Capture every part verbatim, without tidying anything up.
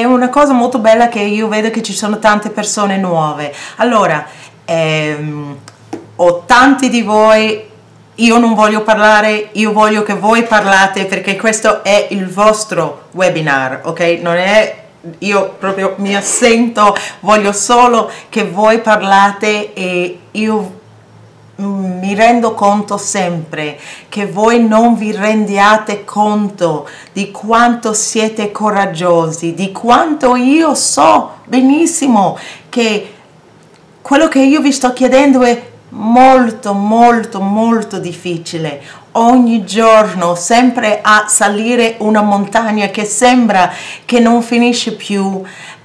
una cosa molto bella che io vedo che ci sono tante persone nuove. Allora, ehm, ho tanti di voi, io non voglio parlare, io voglio che voi parlate perché questo è il vostro webinar, ok? Non è, io proprio mi assento, voglio solo che voi parlate e io mi rendo conto sempre che voi non vi rendiate conto di quanto siete coraggiosi, di quanto io so benissimo che quello che io vi sto chiedendo è molto molto molto difficile. Ogni giorno sempre a salire una montagna che sembra che non finisce più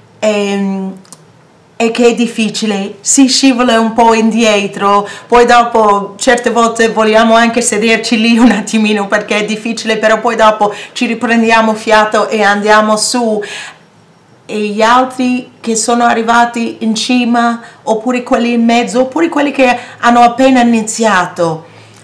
e, e che è difficile, si scivola un po' indietro, poi dopo certe volte vogliamo anche sederci lì un attimino perché è difficile, però poi dopo ci riprendiamo fiato e andiamo su. E gli altri che sono arrivati in cima, oppure quelli in mezzo, oppure quelli che hanno appena iniziato,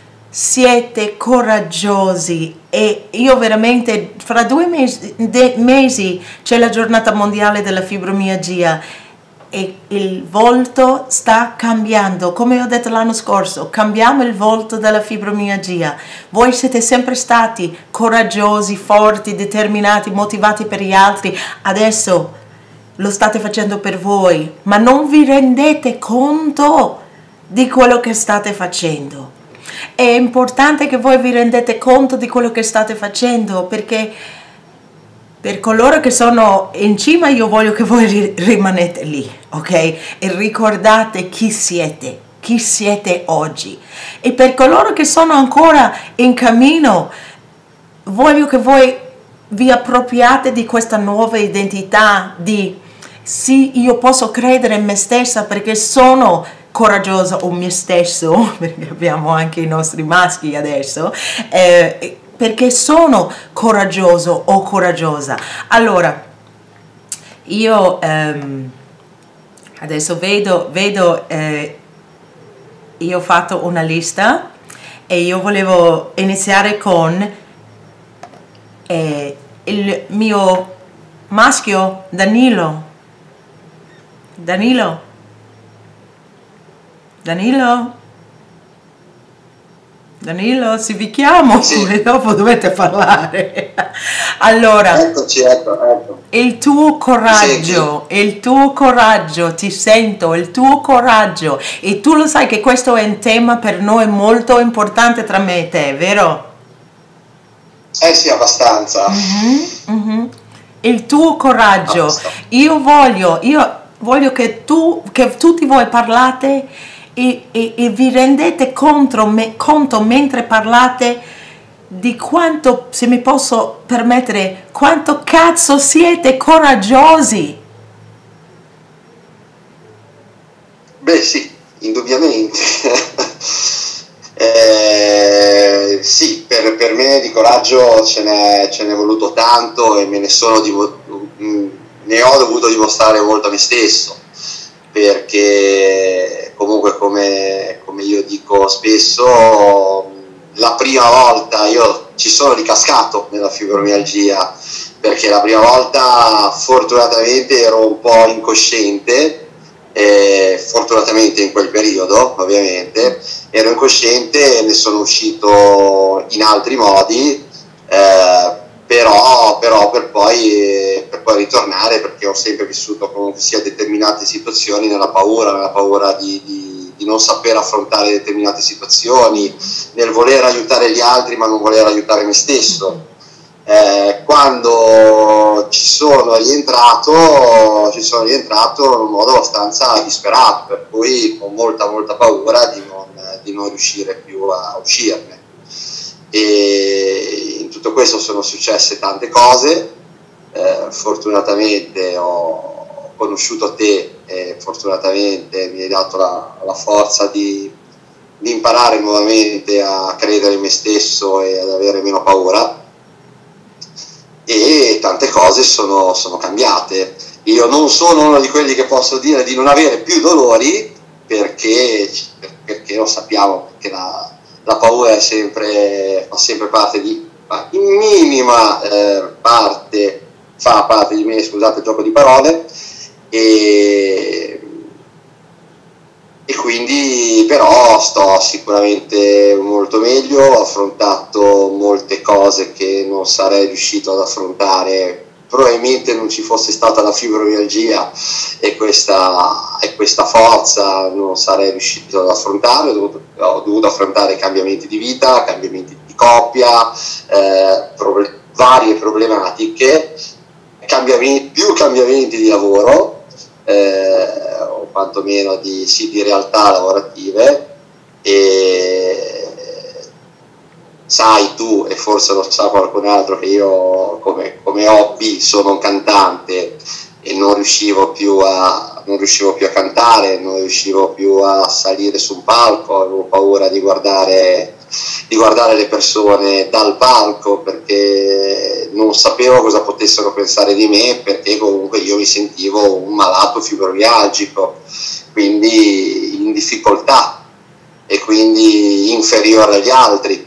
siete coraggiosi. E io veramente, fra due mesi, mesi c'è la giornata mondiale della fibromialgia e il volto sta cambiando, come ho detto l'anno scorso, cambiamo il volto della fibromialgia. Voi siete sempre stati coraggiosi, forti, determinati, motivati per gli altri, adesso lo state facendo per voi, ma non vi rendete conto di quello che state facendo. È importante che voi vi rendete conto di quello che state facendo, perché per coloro che sono in cima io voglio che voi rimanete lì, ok? E ricordate chi siete, chi siete oggi. E per coloro che sono ancora in cammino, voglio che voi vi appropriate di questa nuova identità di sì, io posso credere in me stessa perché sono coraggiosa, o me stesso, perché abbiamo anche i nostri maschi adesso, eh, perché sono coraggioso o coraggiosa. Allora, io ehm, adesso vedo, vedo eh, io ho fatto una lista e io volevo iniziare con eh, il mio maschio Danilo. Danilo? Danilo? Danilo, se vi chiamo sì. E dopo dovete parlare. Allora, eccoci, ecco, ecco. Il tuo coraggio, sì, sì. il tuo coraggio, ti sento, il tuo coraggio. E tu lo sai che questo è un tema per noi molto importante tra me e te, vero? Eh sì, abbastanza. Mm-hmm, mm-hmm. Il tuo coraggio. Io voglio, io voglio che tu, che tutti voi parlate e, e, e vi rendete conto, me, conto mentre parlate di quanto, se mi posso permettere, quanto cazzo siete coraggiosi. Beh sì, indubbiamente. eh, sì, per, per me di coraggio ce n'è, ce n'è voluto tanto e me ne sono divo- ne ho dovuto dimostrare molto a me stesso, perché comunque come, come io dico spesso, la prima volta io ci sono ricascato nella fibromialgia, perché la prima volta fortunatamente ero un po' incosciente, eh, fortunatamente in quel periodo ovviamente ero incosciente e ne sono uscito in altri modi, eh, però, però per, poi, per poi ritornare, perché ho sempre vissuto comunque sia determinate situazioni nella paura, nella paura di, di, di non saper affrontare determinate situazioni, nel voler aiutare gli altri ma non voler aiutare me stesso. Eh, quando ci sono rientrato, ci sono rientrato in un modo abbastanza disperato, per cui con molta molta paura di non, di non riuscire più a uscirne. E in tutto questo sono successe tante cose, eh, fortunatamente ho conosciuto te e fortunatamente mi hai dato la, la forza di, di imparare nuovamente a credere in me stesso e ad avere meno paura, e tante cose sono, sono cambiate. Io non sono uno di quelli che posso dire di non avere più dolori, perché, perché lo sappiamo, perché la la paura è sempre, fa sempre parte di, in minima eh, parte fa parte di me, scusate il gioco di parole, e, e quindi però sto sicuramente molto meglio, ho affrontato molte cose che non sarei riuscito ad affrontare, probabilmente non ci fosse stata la fibromialgia e questa, e questa forza non sarei riuscito ad affrontare, ho dovuto, ho dovuto affrontare cambiamenti di vita, cambiamenti di coppia, eh, proble- varie problematiche, cambiamenti, più cambiamenti di lavoro, eh, o quantomeno di, sì, di realtà lavorative, e sai tu, e forse lo sa qualcun altro, che io come, come hobby sono un cantante e non riuscivo più a non riuscivo più a cantare, non riuscivo più a salire su un palco, avevo paura di guardare di guardare le persone dal palco perché non sapevo cosa potessero pensare di me, perché comunque io mi sentivo un malato fibromialgico, quindi in difficoltà e quindi inferiore agli altri,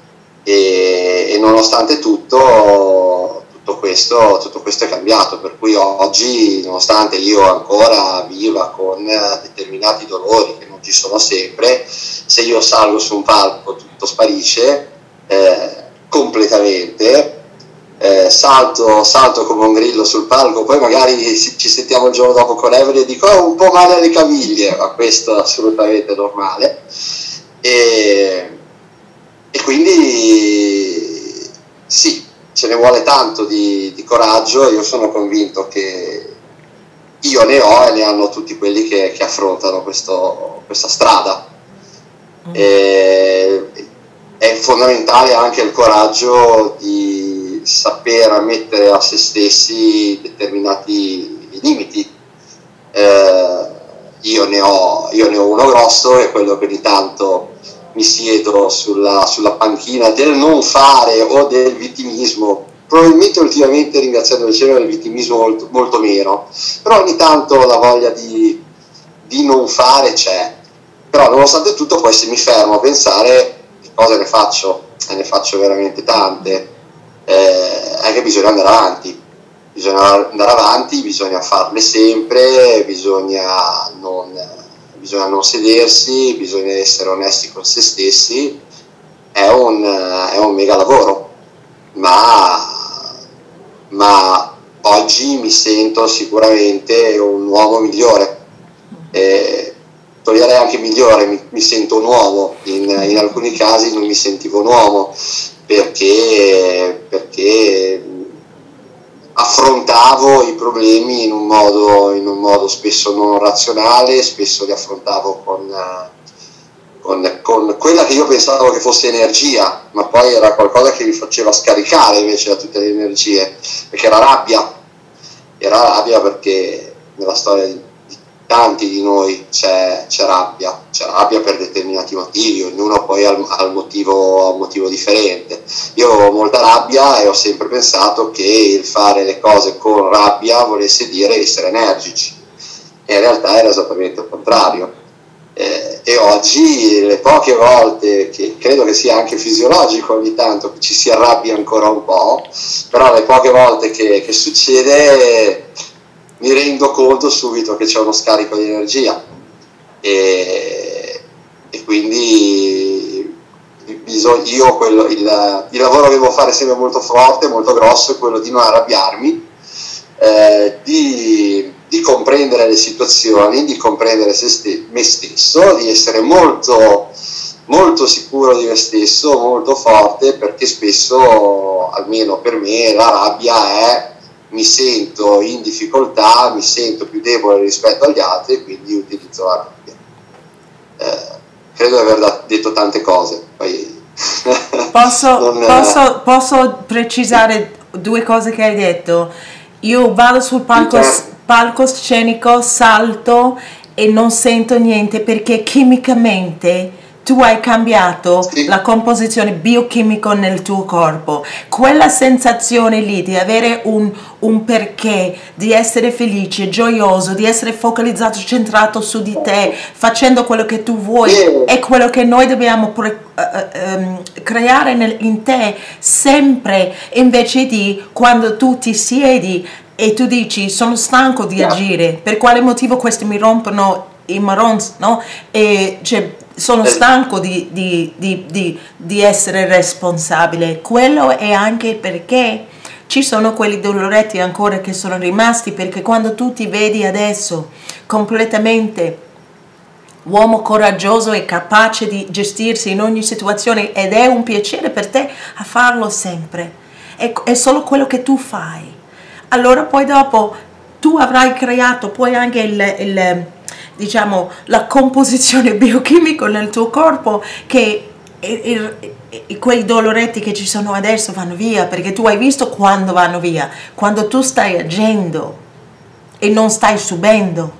e, e nonostante tutto tutto questo, tutto questo è cambiato, per cui oggi, nonostante io ancora viva con determinati dolori che non ci sono sempre, se io salgo su un palco tutto sparisce eh, completamente, eh, salto, salto come un grillo sul palco, poi magari ci sentiamo il giorno dopo con Evelyn e dico oh, un po' male alle caviglie, ma questo è assolutamente normale, e, e quindi sì, ce ne vuole tanto di, di coraggio, e io sono convinto che io ne ho e ne hanno tutti quelli che, che affrontano questo, questa strada. Mm. E, è fondamentale anche il coraggio di saper mettere a se stessi determinati limiti. Eh, io, ne ho, io ne ho uno grosso, è quello che ogni tanto mi siedo sulla, sulla panchina del non fare o del vittimismo, probabilmente ultimamente, ringraziando il cielo, del vittimismo molto, molto meno, però ogni tanto la voglia di, di non fare c'è, però nonostante tutto poi se mi fermo a pensare che cosa ne faccio, e ne faccio veramente tante, eh, è che bisogna andare avanti, bisogna andare avanti, bisogna farle sempre, bisogna non... bisogna non sedersi, bisogna essere onesti con se stessi, è un, è un mega lavoro, ma, ma oggi mi sento sicuramente un uomo migliore, e toglierei anche migliore, mi, mi sento un uomo, in, in alcuni casi non mi sentivo un uomo, perché, perché affrontavo i problemi in un modo, in un modo spesso non razionale, spesso li affrontavo con, con, con quella che io pensavo che fosse energia, ma poi era qualcosa che mi faceva scaricare invece da tutte le energie, perché era rabbia, era rabbia perché nella storia di, di tanti di noi c'è, c'è rabbia, c'è rabbia per determinati motivi, ognuno poi ha il motivo, ha un motivo differente. Io avevo molta rabbia e ho sempre pensato che il fare le cose con rabbia volesse dire essere energici, e in realtà era esattamente il contrario. Eh, e oggi le poche volte, che credo che sia anche fisiologico ogni tanto che ci si arrabbia ancora un po', però le poche volte che, che succede mi rendo conto subito che c'è uno scarico di energia, e, e quindi bisogna, io quello, il, il lavoro che devo fare sempre molto forte, molto grosso, è quello di non arrabbiarmi, eh, di, di comprendere le situazioni, di comprendere se ste, me stesso, di essere molto, molto sicuro di me stesso, molto forte, perché spesso, almeno per me, la rabbia è mi sento in difficoltà, mi sento più debole rispetto agli altri e quindi utilizzo la rabbia. Eh, credo di aver detto tante cose. Poi posso, non, posso, posso precisare due cose che hai detto? Io vado sul palco, palcoscenico, salto e non sento niente perché chimicamente tu hai cambiato Sì. la composizione biochimica nel tuo corpo, quella sensazione lì di avere un, un perché, di essere felice, gioioso, di essere focalizzato, centrato su di te, facendo quello che tu vuoi, Sì. è quello che noi dobbiamo pre- eh, ehm, creare nel- in te sempre, invece di quando tu ti siedi e tu dici sono stanco di agire, per quale motivo questi mi rompono i marrons, no? E cioè, sono stanco di, di, di, di, di essere responsabile. Quello è anche perché ci sono quelli doloretti ancora che sono rimasti, perché quando tu ti vedi adesso completamente uomo coraggioso e capace di gestirsi in ogni situazione, ed è un piacere per te a farlo sempre, è, è solo quello che tu fai. Allora poi dopo tu avrai creato poi anche il, il diciamo la composizione biochimica nel tuo corpo, che il, il, il, quei doloretti che ci sono adesso vanno via, perché tu hai visto quando vanno via, quando tu stai agendo e non stai subendo.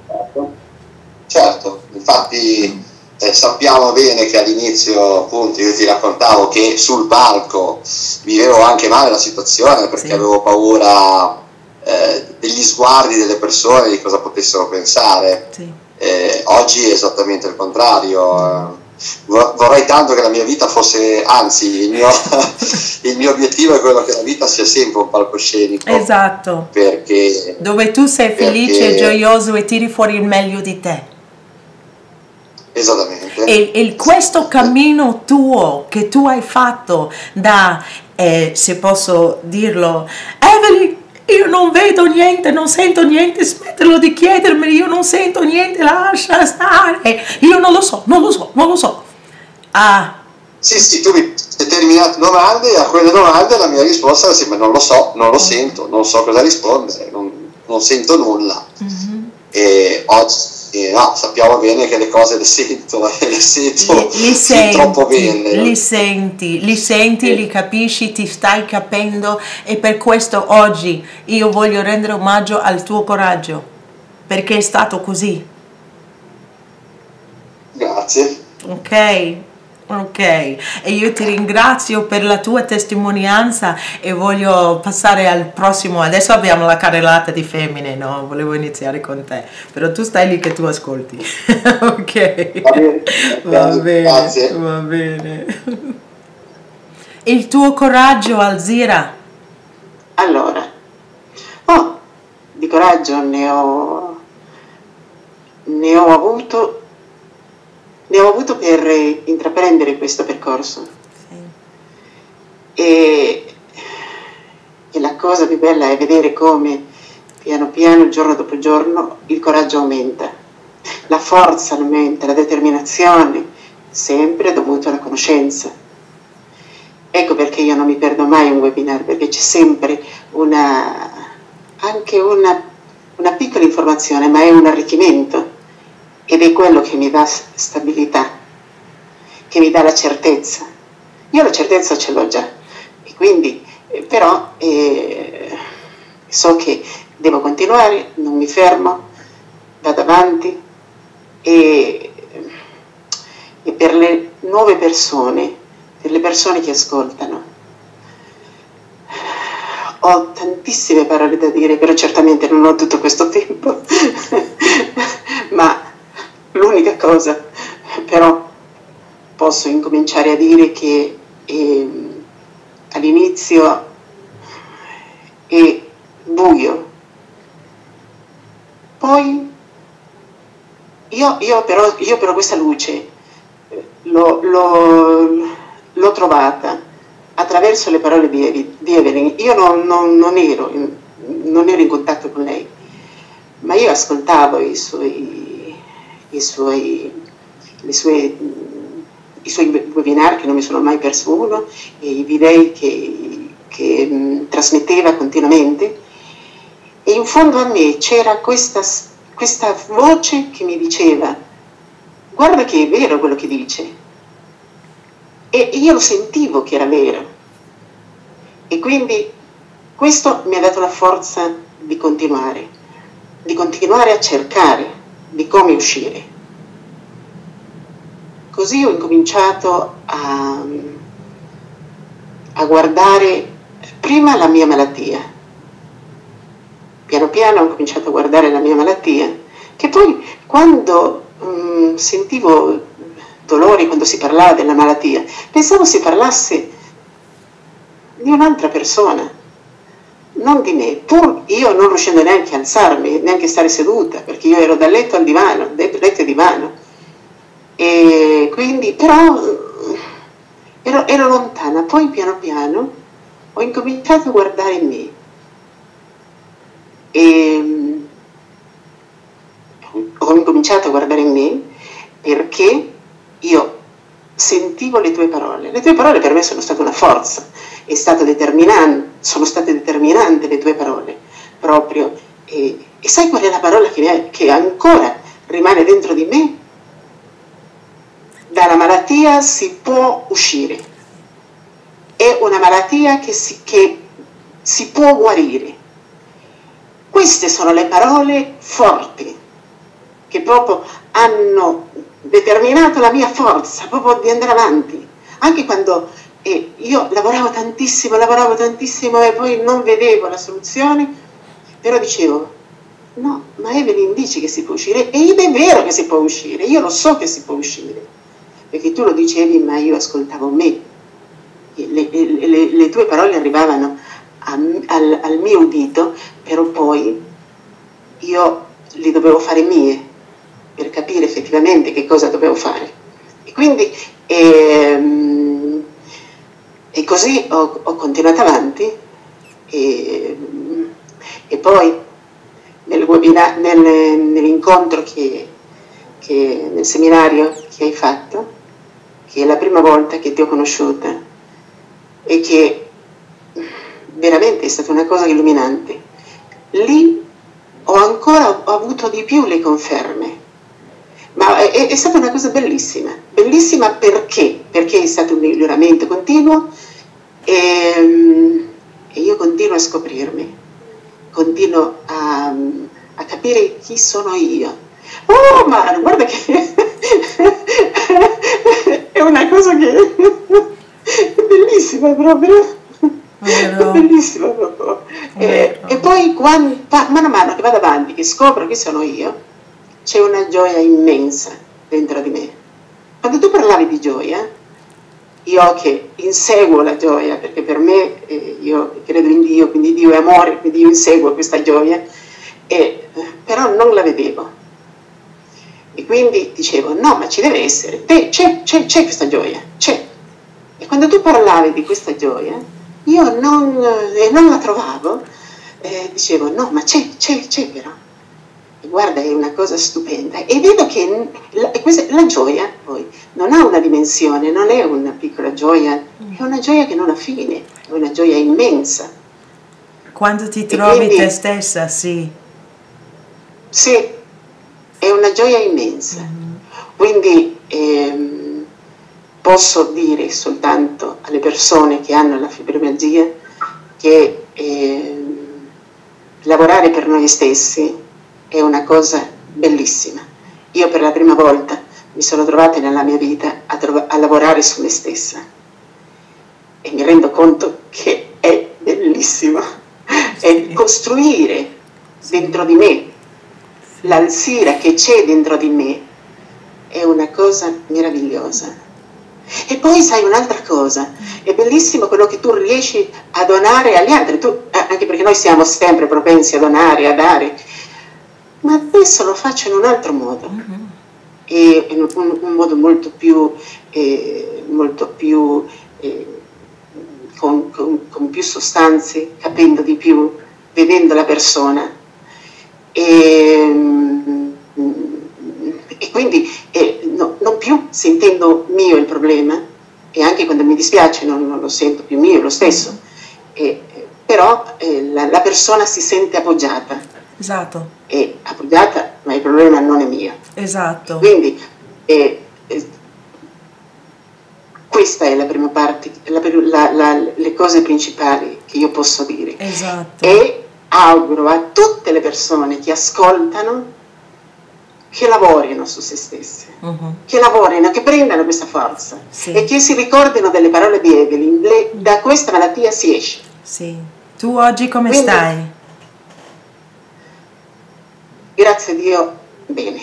Certo, infatti eh, sappiamo bene che all'inizio, appunto, io ti raccontavo che sul palco vivevo anche male la situazione, perché Sì. avevo paura eh, degli sguardi delle persone, di cosa potessero pensare. Sì. Eh, oggi è esattamente il contrario. Vor- vorrei tanto che la mia vita fosse, anzi il mio, il mio obiettivo è quello che la vita sia sempre un palcoscenico. Esatto, Perché, dove tu sei felice e perché gioioso e tiri fuori il meglio di te. esattamente. E, e questo cammino tuo che tu hai fatto da, eh, se posso dirlo, Evelyn, io non vedo niente, non sento niente, smettilo di chiedermi, io non sento niente, lascia stare, io non lo so, non lo so, non lo so. Ah, Sì, sì, tu mi hai determinate domande e a quelle domande la mia risposta è sempre non lo so, non lo sento, non so cosa rispondere, non, non sento nulla. mm-hmm. E oggi eh, no, sappiamo bene che le cose le sento e le sento Li, li senti, troppo bene. li senti, li senti, Sì. li capisci, ti stai capendo, e per questo oggi io voglio rendere omaggio al tuo coraggio, perché è stato così. Grazie. Ok, ok, e io ti ringrazio per la tua testimonianza e voglio passare al prossimo. Adesso abbiamo la carrellata di femmine, no? Volevo iniziare con te, però tu stai lì che tu ascolti. Ok, Va bene, va bene, grazie. va bene. Il tuo coraggio, Alzira? Allora, oh, di coraggio ne ho, ne ho avuto, ne ho avuto per intraprendere questo percorso. Sì. E, e la cosa più bella è vedere come piano piano, giorno dopo giorno, il coraggio aumenta, la forza aumenta, la determinazione, sempre dovuto alla conoscenza. Ecco perché io non mi perdo mai un webinar, perché c'è sempre una, anche una, una piccola informazione, ma è un arricchimento, ed è quello che mi dà stabilità, che mi dà la certezza. Io la certezza ce l'ho già, e quindi eh, però eh, so che devo continuare, non mi fermo, vado avanti, e, e per le nuove persone, per le persone che ascoltano, ho tantissime parole da dire, però certamente non ho tutto questo tempo, ma l'unica cosa, però, posso incominciare a dire che eh, all'inizio è buio, poi io, io, però, io però questa luce l'ho, l'ho, l'ho trovata attraverso le parole di, di Evelyn. Io non, non, non, ero in, non ero in contatto con lei, ma io ascoltavo i suoi, i suoi, le sue, i suoi webinar, che non mi sono mai perso uno, e i video che, che mh, trasmetteva continuamente, e in fondo a me c'era questa, questa voce che mi diceva: guarda che è vero quello che dice. E io lo sentivo che era vero, e quindi questo mi ha dato la forza di continuare, di continuare a cercare di come uscire. così ho incominciato a, a guardare prima la mia malattia. Piano piano ho cominciato a guardare la mia malattia, che poi quando um, sentivo dolori, quando si parlava della malattia, pensavo si parlasse di un'altra persona, non di me, pur io non riuscendo neanche a alzarmi, neanche a stare seduta, perché io ero dal letto al divano, letto e divano, e quindi però ero, ero lontana. Poi piano piano ho incominciato a guardare me e ho incominciato a guardare me perché io sentivo le tue parole. Le tue parole per me sono state una forza, è stato determinante, sono state determinanti le tue parole, proprio. E, e sai qual è la parola che, è, che ancora rimane dentro di me? Dalla malattia si può uscire. È una malattia che si, che si può guarire. Queste sono le parole forti che proprio hanno determinato la mia forza proprio di andare avanti, anche quando eh, io lavoravo tantissimo, lavoravo tantissimo e poi non vedevo la soluzione, però dicevo, no, ma Evelyn dice che si può uscire, ed è vero che si può uscire, io lo so che si può uscire, perché tu lo dicevi ma io ascoltavo me, le, le, le, le tue parole arrivavano a, al, al mio udito, però poi io le dovevo fare mie, per capire effettivamente che cosa dovevo fare. E quindi ehm, e così ho, ho continuato avanti e, e poi nel webinar, nel, nell'incontro che, che nel seminario che hai fatto, che è la prima volta che ti ho conosciuta e che veramente è stata una cosa illuminante, lì ho ancora ho avuto di più le conferme. Ma è, è stata una cosa bellissima, bellissima perché? Perché è stato un miglioramento continuo e, e io continuo a scoprirmi, continuo a, a capire chi sono io. Oh, ma guarda che è una cosa che è bellissima proprio, è bellissima proprio. E, e poi quando, mano a mano che vado avanti, che scopro chi sono io, c'è una gioia immensa dentro di me. Quando tu parlavi di gioia, io che inseguo la gioia, perché per me, eh, io credo in Dio, quindi Dio è amore, quindi io inseguo questa gioia, e, però non la vedevo. E quindi dicevo, no, ma ci deve essere, c'è questa gioia, c'è. E quando tu parlavi di questa gioia, io non, eh, non la trovavo, eh, dicevo, no, ma c'è, c'è, c'è però. Guarda, è una cosa stupenda e vedo che la, questa, la gioia poi non ha una dimensione, non è una piccola gioia, è una gioia che non ha fine, è una gioia immensa. Quando ti trovi quindi, te stessa, sì. Sì, è una gioia immensa. Mm-hmm. Quindi ehm, posso dire soltanto alle persone che hanno la fibromialgia che ehm, lavorare per noi stessi è una cosa bellissima. Io per la prima volta mi sono trovata nella mia vita a, a lavorare su me stessa e mi rendo conto che è bellissimo. Sì. È costruire sì. dentro di me l'Alzira che c'è dentro di me è una cosa meravigliosa. E poi sai un'altra cosa, è bellissimo quello che tu riesci a donare agli altri, tu, anche perché noi siamo sempre propensi a donare, a dare, ma adesso lo faccio in un altro modo, uh-huh. e in un, un modo molto più, eh, molto più eh, con, con, con più sostanze, capendo di più, vedendo la persona. E, e quindi eh, no, non più sentendo mio il problema, e anche quando mi dispiace non, non lo sento più mio, lo stesso, eh, però eh, la, la persona si sente appoggiata. Esatto. È appoggiata, ma il problema non è mio. Esatto. Quindi eh, eh, questa è la prima parte, la, la, la, le cose principali che io posso dire. Esatto. E auguro a tutte le persone che ascoltano che lavorino su se stesse, uh-huh. che lavorino, che prendano questa forza, sì. e che si ricordino delle parole di Evelyn, le, da questa malattia si esce. Sì. Tu oggi come Quindi, stai? Grazie a Dio, bene.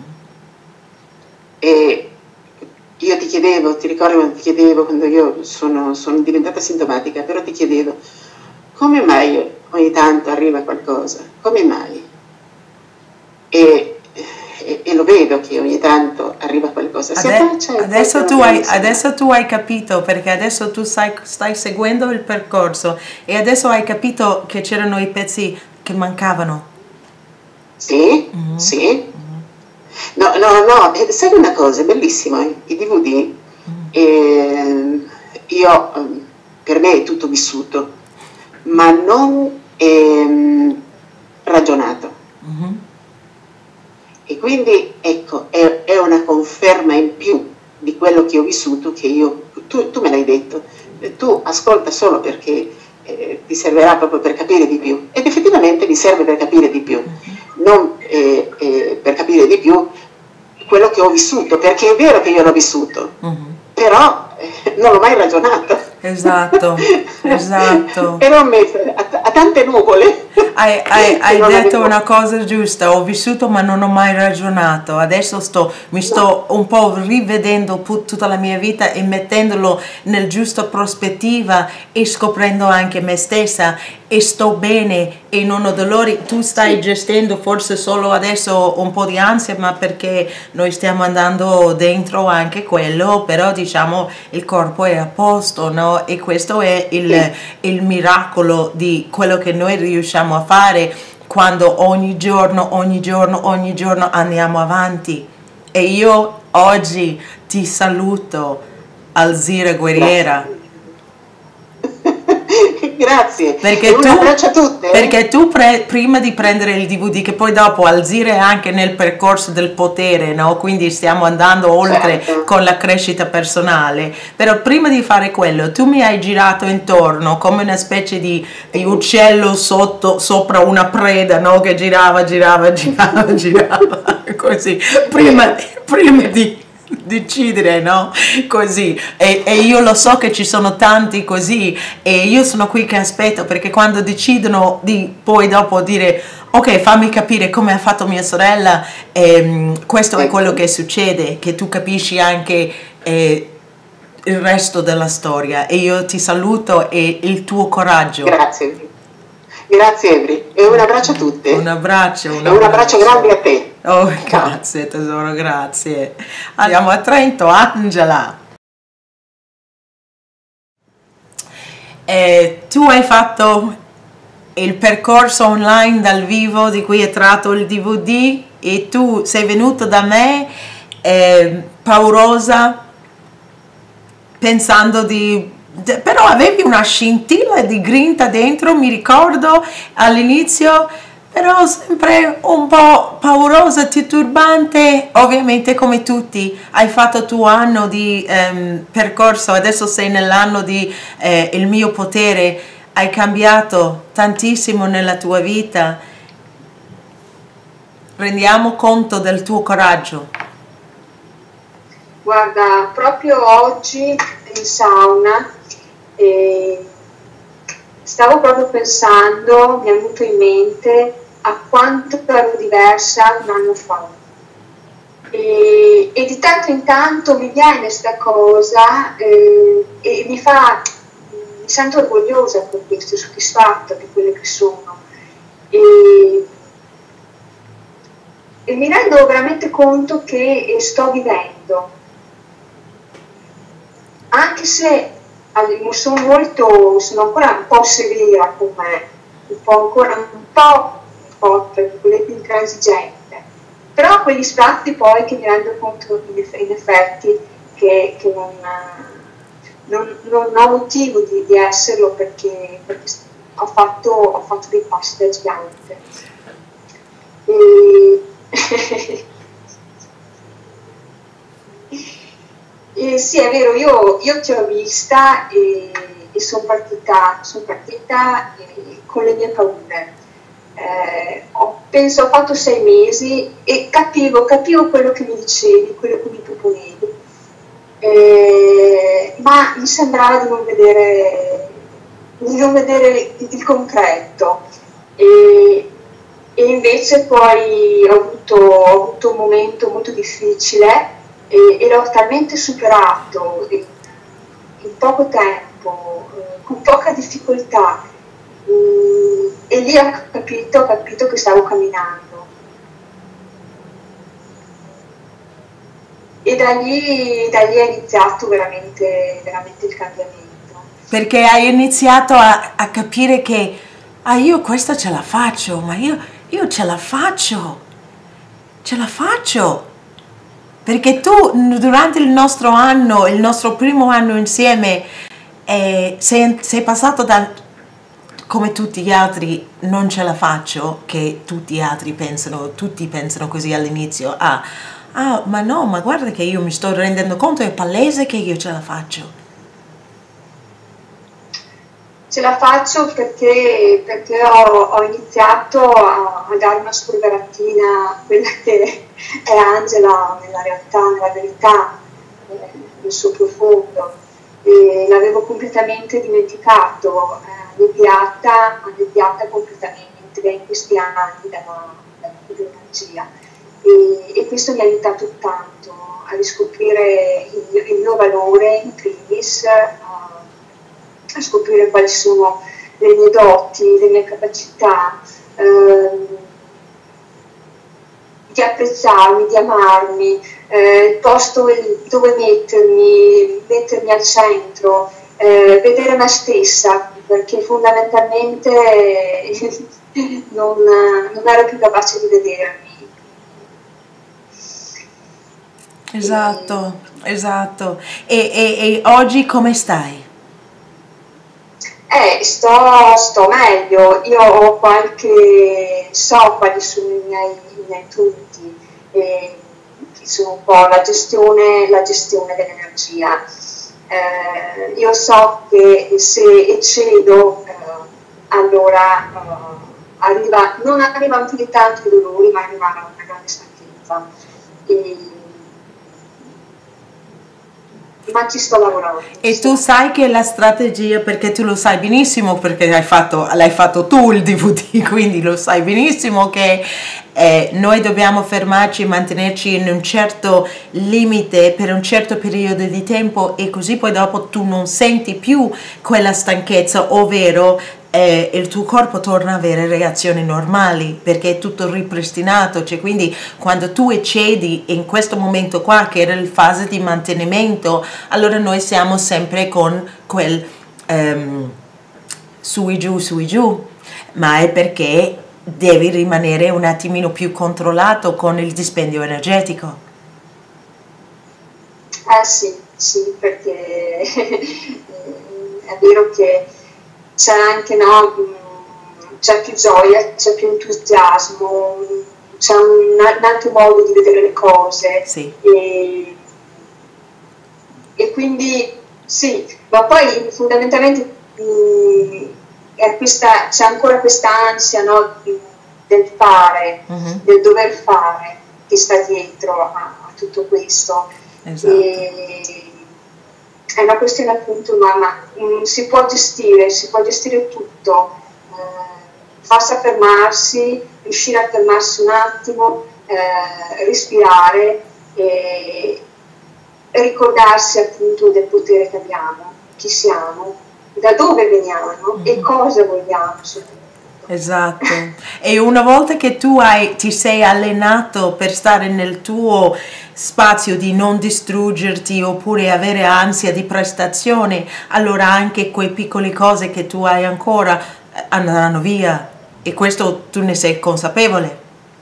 E io ti chiedevo, ti ricordi quando ti chiedevo, quando io sono, sono diventata sintomatica, però ti chiedevo, come mai ogni tanto arriva qualcosa? Come mai? E E, e lo vedo che ogni tanto arriva qualcosa. Si Ade adesso, tu hai, adesso tu hai capito, perché adesso tu stai, stai seguendo il percorso e adesso hai capito che c'erano i pezzi che mancavano. Sì, mm-hmm. sì. Mm-hmm. No, no, no, sai una cosa, è bellissimo, eh? I D V D, mm-hmm. eh, io, per me è tutto vissuto, ma non ehm, ragionato. Mm-hmm. E quindi ecco, è, è una conferma in più di quello che ho vissuto, che io, tu, tu me l'hai detto, tu ascolta solo perché eh, ti servirà proprio per capire di più, ed effettivamente mi serve per capire di più, non eh, eh, per capire di più quello che ho vissuto, perché è vero che io l'ho vissuto, uh-huh. però eh, non l'ho mai ragionato. Esatto, esatto. Ero a, a tante nuvole. Hai, hai, hai detto una cosa giusta, ho vissuto ma non ho mai ragionato, adesso sto, mi sto un po' rivedendo tutta la mia vita e mettendolo nel giusto prospettiva e scoprendo anche me stessa e sto bene e non ho dolori. Tu stai gestendo forse solo adesso un po' di ansia, ma perché noi stiamo andando dentro anche quello, però diciamo il corpo è a posto, no? E questo è il, il miracolo di quello che noi riusciamo a fare quando ogni giorno, ogni giorno, ogni giorno andiamo avanti. E io oggi ti saluto, Alzira Guerriera. Grazie, perché un tu, abbraccio a tutte. Perché tu pre, prima di prendere il D V D, che poi dopo Alzira è anche nel percorso del potere, no? Quindi stiamo andando oltre, certo, con la crescita personale, però prima di fare quello tu mi hai girato intorno come una specie di, di uccello sotto, sopra una preda, no? Che girava, girava, girava, girava, così, prima, prima di decidere, no? Così, e, e io lo so che ci sono tanti così e io sono qui che aspetto, perché quando decidono di poi dopo dire ok, fammi capire come ha fatto mia sorella, ehm, questo è quello che succede, che tu capisci anche eh, il resto della storia. E io ti saluto e il tuo coraggio. Grazie, grazie Evri, e un abbraccio a tutte. Un abbraccio, un abbraccio. E un abbraccio grande a te. Oh, grazie tesoro, grazie. Andiamo a Trento, Angela. Eh, tu hai fatto il percorso online dal vivo di cui è tratto il D V D e tu sei venuto da me eh, paurosa, pensando di... però avevi una scintilla di grinta dentro, mi ricordo all'inizio, però sempre un po' paurosa, titubante, ovviamente come tutti. Hai fatto il tuo anno di ehm, percorso, adesso sei nell'anno di eh, il mio potere, hai cambiato tantissimo nella tua vita. Rendiamo conto del tuo coraggio. Guarda, proprio oggi in sauna eh, stavo proprio pensando, mi è venuto in mente a quanto ero diversa un anno fa, e, e di tanto in tanto mi viene questa cosa eh, e mi fa, mi sento orgogliosa per questo, soddisfatta di quello che sono, e, e mi rendo veramente conto che sto vivendo, anche se sono molto, sono ancora un po' severa con me, un po' ancora un po' forte, intransigente, però quegli sfratti poi che mi rendo conto in effetti che, che non, non, non ho motivo di, di esserlo, perché, perché ho, fatto, ho fatto dei passi da gigante. E... E sì, è vero, io, io ti ho vista e, e sono partita, son partita eh, con le mie paure, Eh, ho, penso ho fatto sei mesi e capivo, capivo quello che mi dicevi, quello che mi proponevi, eh, ma mi sembrava di non vedere, di non vedere il, il concreto. E, e invece poi ho avuto, ho avuto un momento molto difficile e, e l'ho talmente superato in, in poco tempo, eh, con poca difficoltà, mm, e lì ho capito, ho capito che stavo camminando. E da lì, da lì è iniziato veramente, veramente il cambiamento. Perché hai iniziato a, a capire che ah, io questa ce la faccio, ma io, io ce la faccio, ce la faccio. Perché tu durante il nostro anno, il nostro primo anno insieme, eh, sei, sei passato da, come tutti gli altri, non ce la faccio, che tutti gli altri pensano, tutti pensano così all'inizio, ah, ah, ma no, ma guarda che io mi sto rendendo conto, è palese che io ce la faccio. Ce la faccio perché, perché ho, ho iniziato a, a dare una spolveratina a quella che è Angela nella realtà, nella verità, eh, nel suo profondo. E l'avevo completamente dimenticato, eh, annebbiata, annebbiata completamente in questi anni dalla, dalla fibromialgia. E, e questo mi ha aiutato tanto a riscoprire il, il mio valore in primis, a, a scoprire quali sono le mie doti, le mie capacità, ehm, di apprezzarmi, di amarmi, eh, il posto dove mettermi, mettermi al centro, eh, vedere me stessa, perché fondamentalmente non, non ero più capace di vedermi. Esatto, e, esatto. E, e, e oggi come stai? Eh, sto, sto meglio, io ho qualche, so quali sono i miei, i miei trucchi, eh, che sono un po' la gestione, la gestione dell'energia. Eh, io so che se eccedo, eh, allora eh, arriva, non arrivano più di tanto i dolori, ma arriva una grande stanchezza. E, ma ci sto lavorando. E tu sai che la strategia, perché tu lo sai benissimo, perché hai fatto, l'hai fatto tu il D V D, quindi lo sai benissimo che eh, noi dobbiamo fermarci e mantenerci in un certo limite per un certo periodo di tempo, e così poi dopo tu non senti più quella stanchezza, ovvero eh, il tuo corpo torna a avere reazioni normali perché è tutto ripristinato. Cioè, quindi quando tu eccedi in questo momento qua, che era il fase di mantenimento, allora noi siamo sempre con quel um, su e giù, su e giù, ma è perché devi rimanere un attimino più controllato con il dispendio energetico. Eh sì, sì, perché è vero che c'è anche, no, c'è più gioia, c'è più entusiasmo, c'è un, un altro modo di vedere le cose. Sì. E, e quindi sì, ma poi fondamentalmente mh, è questa, c'è ancora questa ansia, no, del fare, uh-huh. del dover fare, che sta dietro a, a tutto questo. Esatto. E, è una questione appunto, ma, ma mh, si può gestire, si può gestire tutto, eh, basta fermarsi, riuscire a fermarsi un attimo, eh, respirare e, e ricordarsi appunto del potere che abbiamo, chi siamo, da dove veniamo, mm-hmm. e cosa vogliamo soprattutto. Esatto. E una volta che tu hai, ti sei allenato per stare nel tuo spazio di non distruggerti oppure avere ansia di prestazione, allora anche quelle piccole cose che tu hai ancora andranno via, e questo tu ne sei consapevole.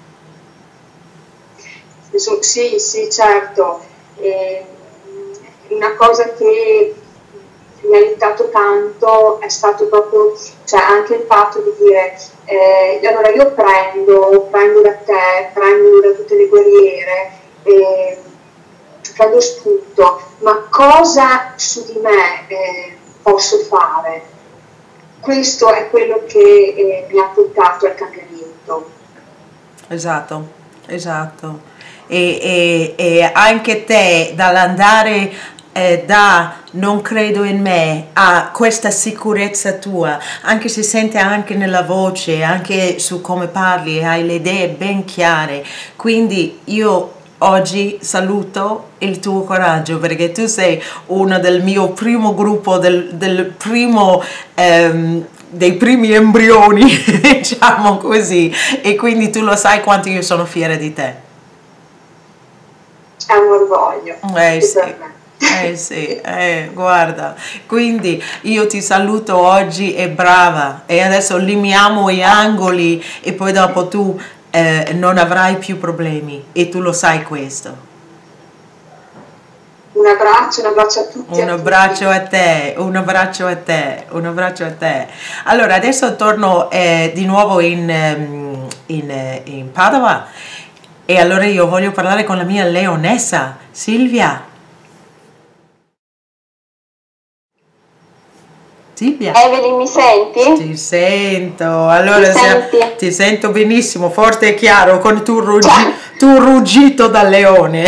Sì, sì, certo. Eh, una cosa che mi ha aiutato tanto è stato proprio, cioè anche il fatto di dire eh, allora io prendo, prendo da te, prendo da tutte le guerriere, eh, prendo spunto, ma cosa su di me eh, posso fare? questo è quello che eh, mi ha portato al cambiamento. Esatto, esatto. E, e, e anche te dall'andare eh, da non credo in me a questa sicurezza tua, anche se sente anche nella voce, anche su come parli, hai le idee ben chiare. Quindi io oggi saluto il tuo coraggio, perché tu sei uno del mio primo gruppo, del, del primo, ehm, dei primi embrioni, diciamo così, e quindi tu lo sai quanto io sono fiera di te. È un orgoglio. Eh sì. Eh sì, eh, guarda, quindi io ti saluto oggi e brava, e adesso limiamo gli angoli e poi dopo tu eh, non avrai più problemi, e tu lo sai questo. Un abbraccio, un abbraccio a tutti. Un abbraccio a te, un abbraccio a te, un abbraccio a te. Allora adesso torno eh, di nuovo in, in, in Padova, e allora io voglio parlare con la mia leonessa, Silvia. Silvia. Evelyn, mi senti? Ti sento, allora Mi senti? ti sento benissimo, forte e chiaro, con tu, ruggi, tu ruggito da leone.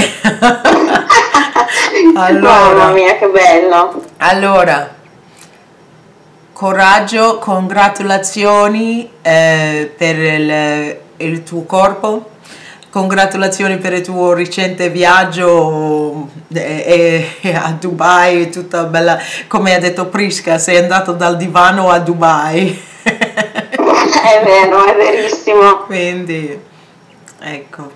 Allora, mamma mia, che bello. Allora, coraggio, congratulazioni eh, per il, il tuo corpo. Congratulazioni per il tuo recente viaggio eh, eh, a Dubai, tutta bella, come ha detto Prisca, sei andato dal divano a Dubai. È vero, è verissimo. Quindi, ecco,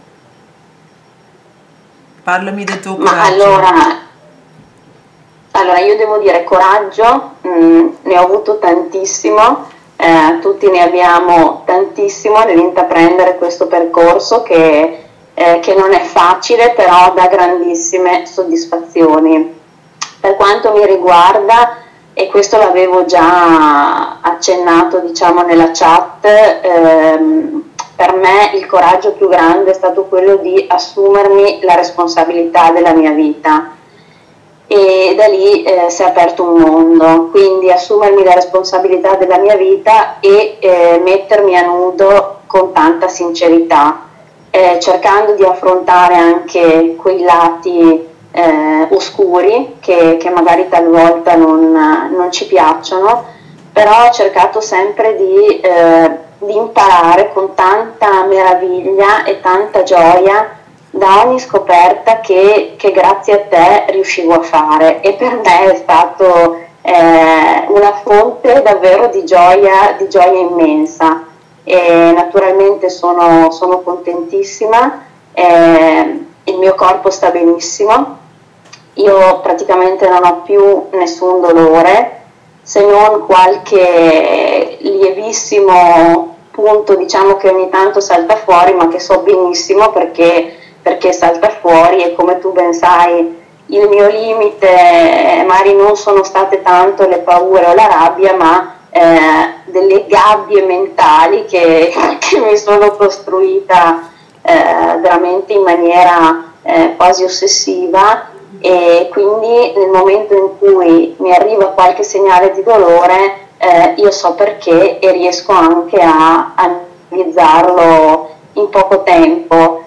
parlami del tuo Ma coraggio. allora, allora io devo dire coraggio, mh, ne ho avuto tantissimo. Eh, tutti ne abbiamo tantissimo nell'intraprendere questo percorso che, eh, che non è facile, però dà grandissime soddisfazioni. Per quanto mi riguarda, e questo l'avevo già accennato diciamo nella chat, ehm, per me il coraggio più grande è stato quello di assumermi la responsabilità della mia vita. E da lì eh, si è aperto un mondo, quindi assumermi la responsabilità della mia vita e eh, mettermi a nudo con tanta sincerità, eh, cercando di affrontare anche quei lati eh, oscuri che, che magari talvolta non, non ci piacciono, però ho cercato sempre di, eh, di imparare con tanta meraviglia e tanta gioia da ogni scoperta che, che grazie a te riuscivo a fare, e per me è stato eh, una fonte davvero di gioia, di gioia immensa, e naturalmente sono, sono contentissima, eh, il mio corpo sta benissimo, io praticamente non ho più nessun dolore, se non qualche lievissimo punto diciamo che ogni tanto salta fuori, ma che so benissimo perché perché salta fuori, e come tu ben sai il mio limite magari non sono state tanto le paure o la rabbia, ma eh, delle gabbie mentali che, che mi sono costruita eh, veramente in maniera eh, quasi ossessiva, e quindi nel momento in cui mi arriva qualche segnale di dolore eh, io so perché e riesco anche a analizzarlo in poco tempo.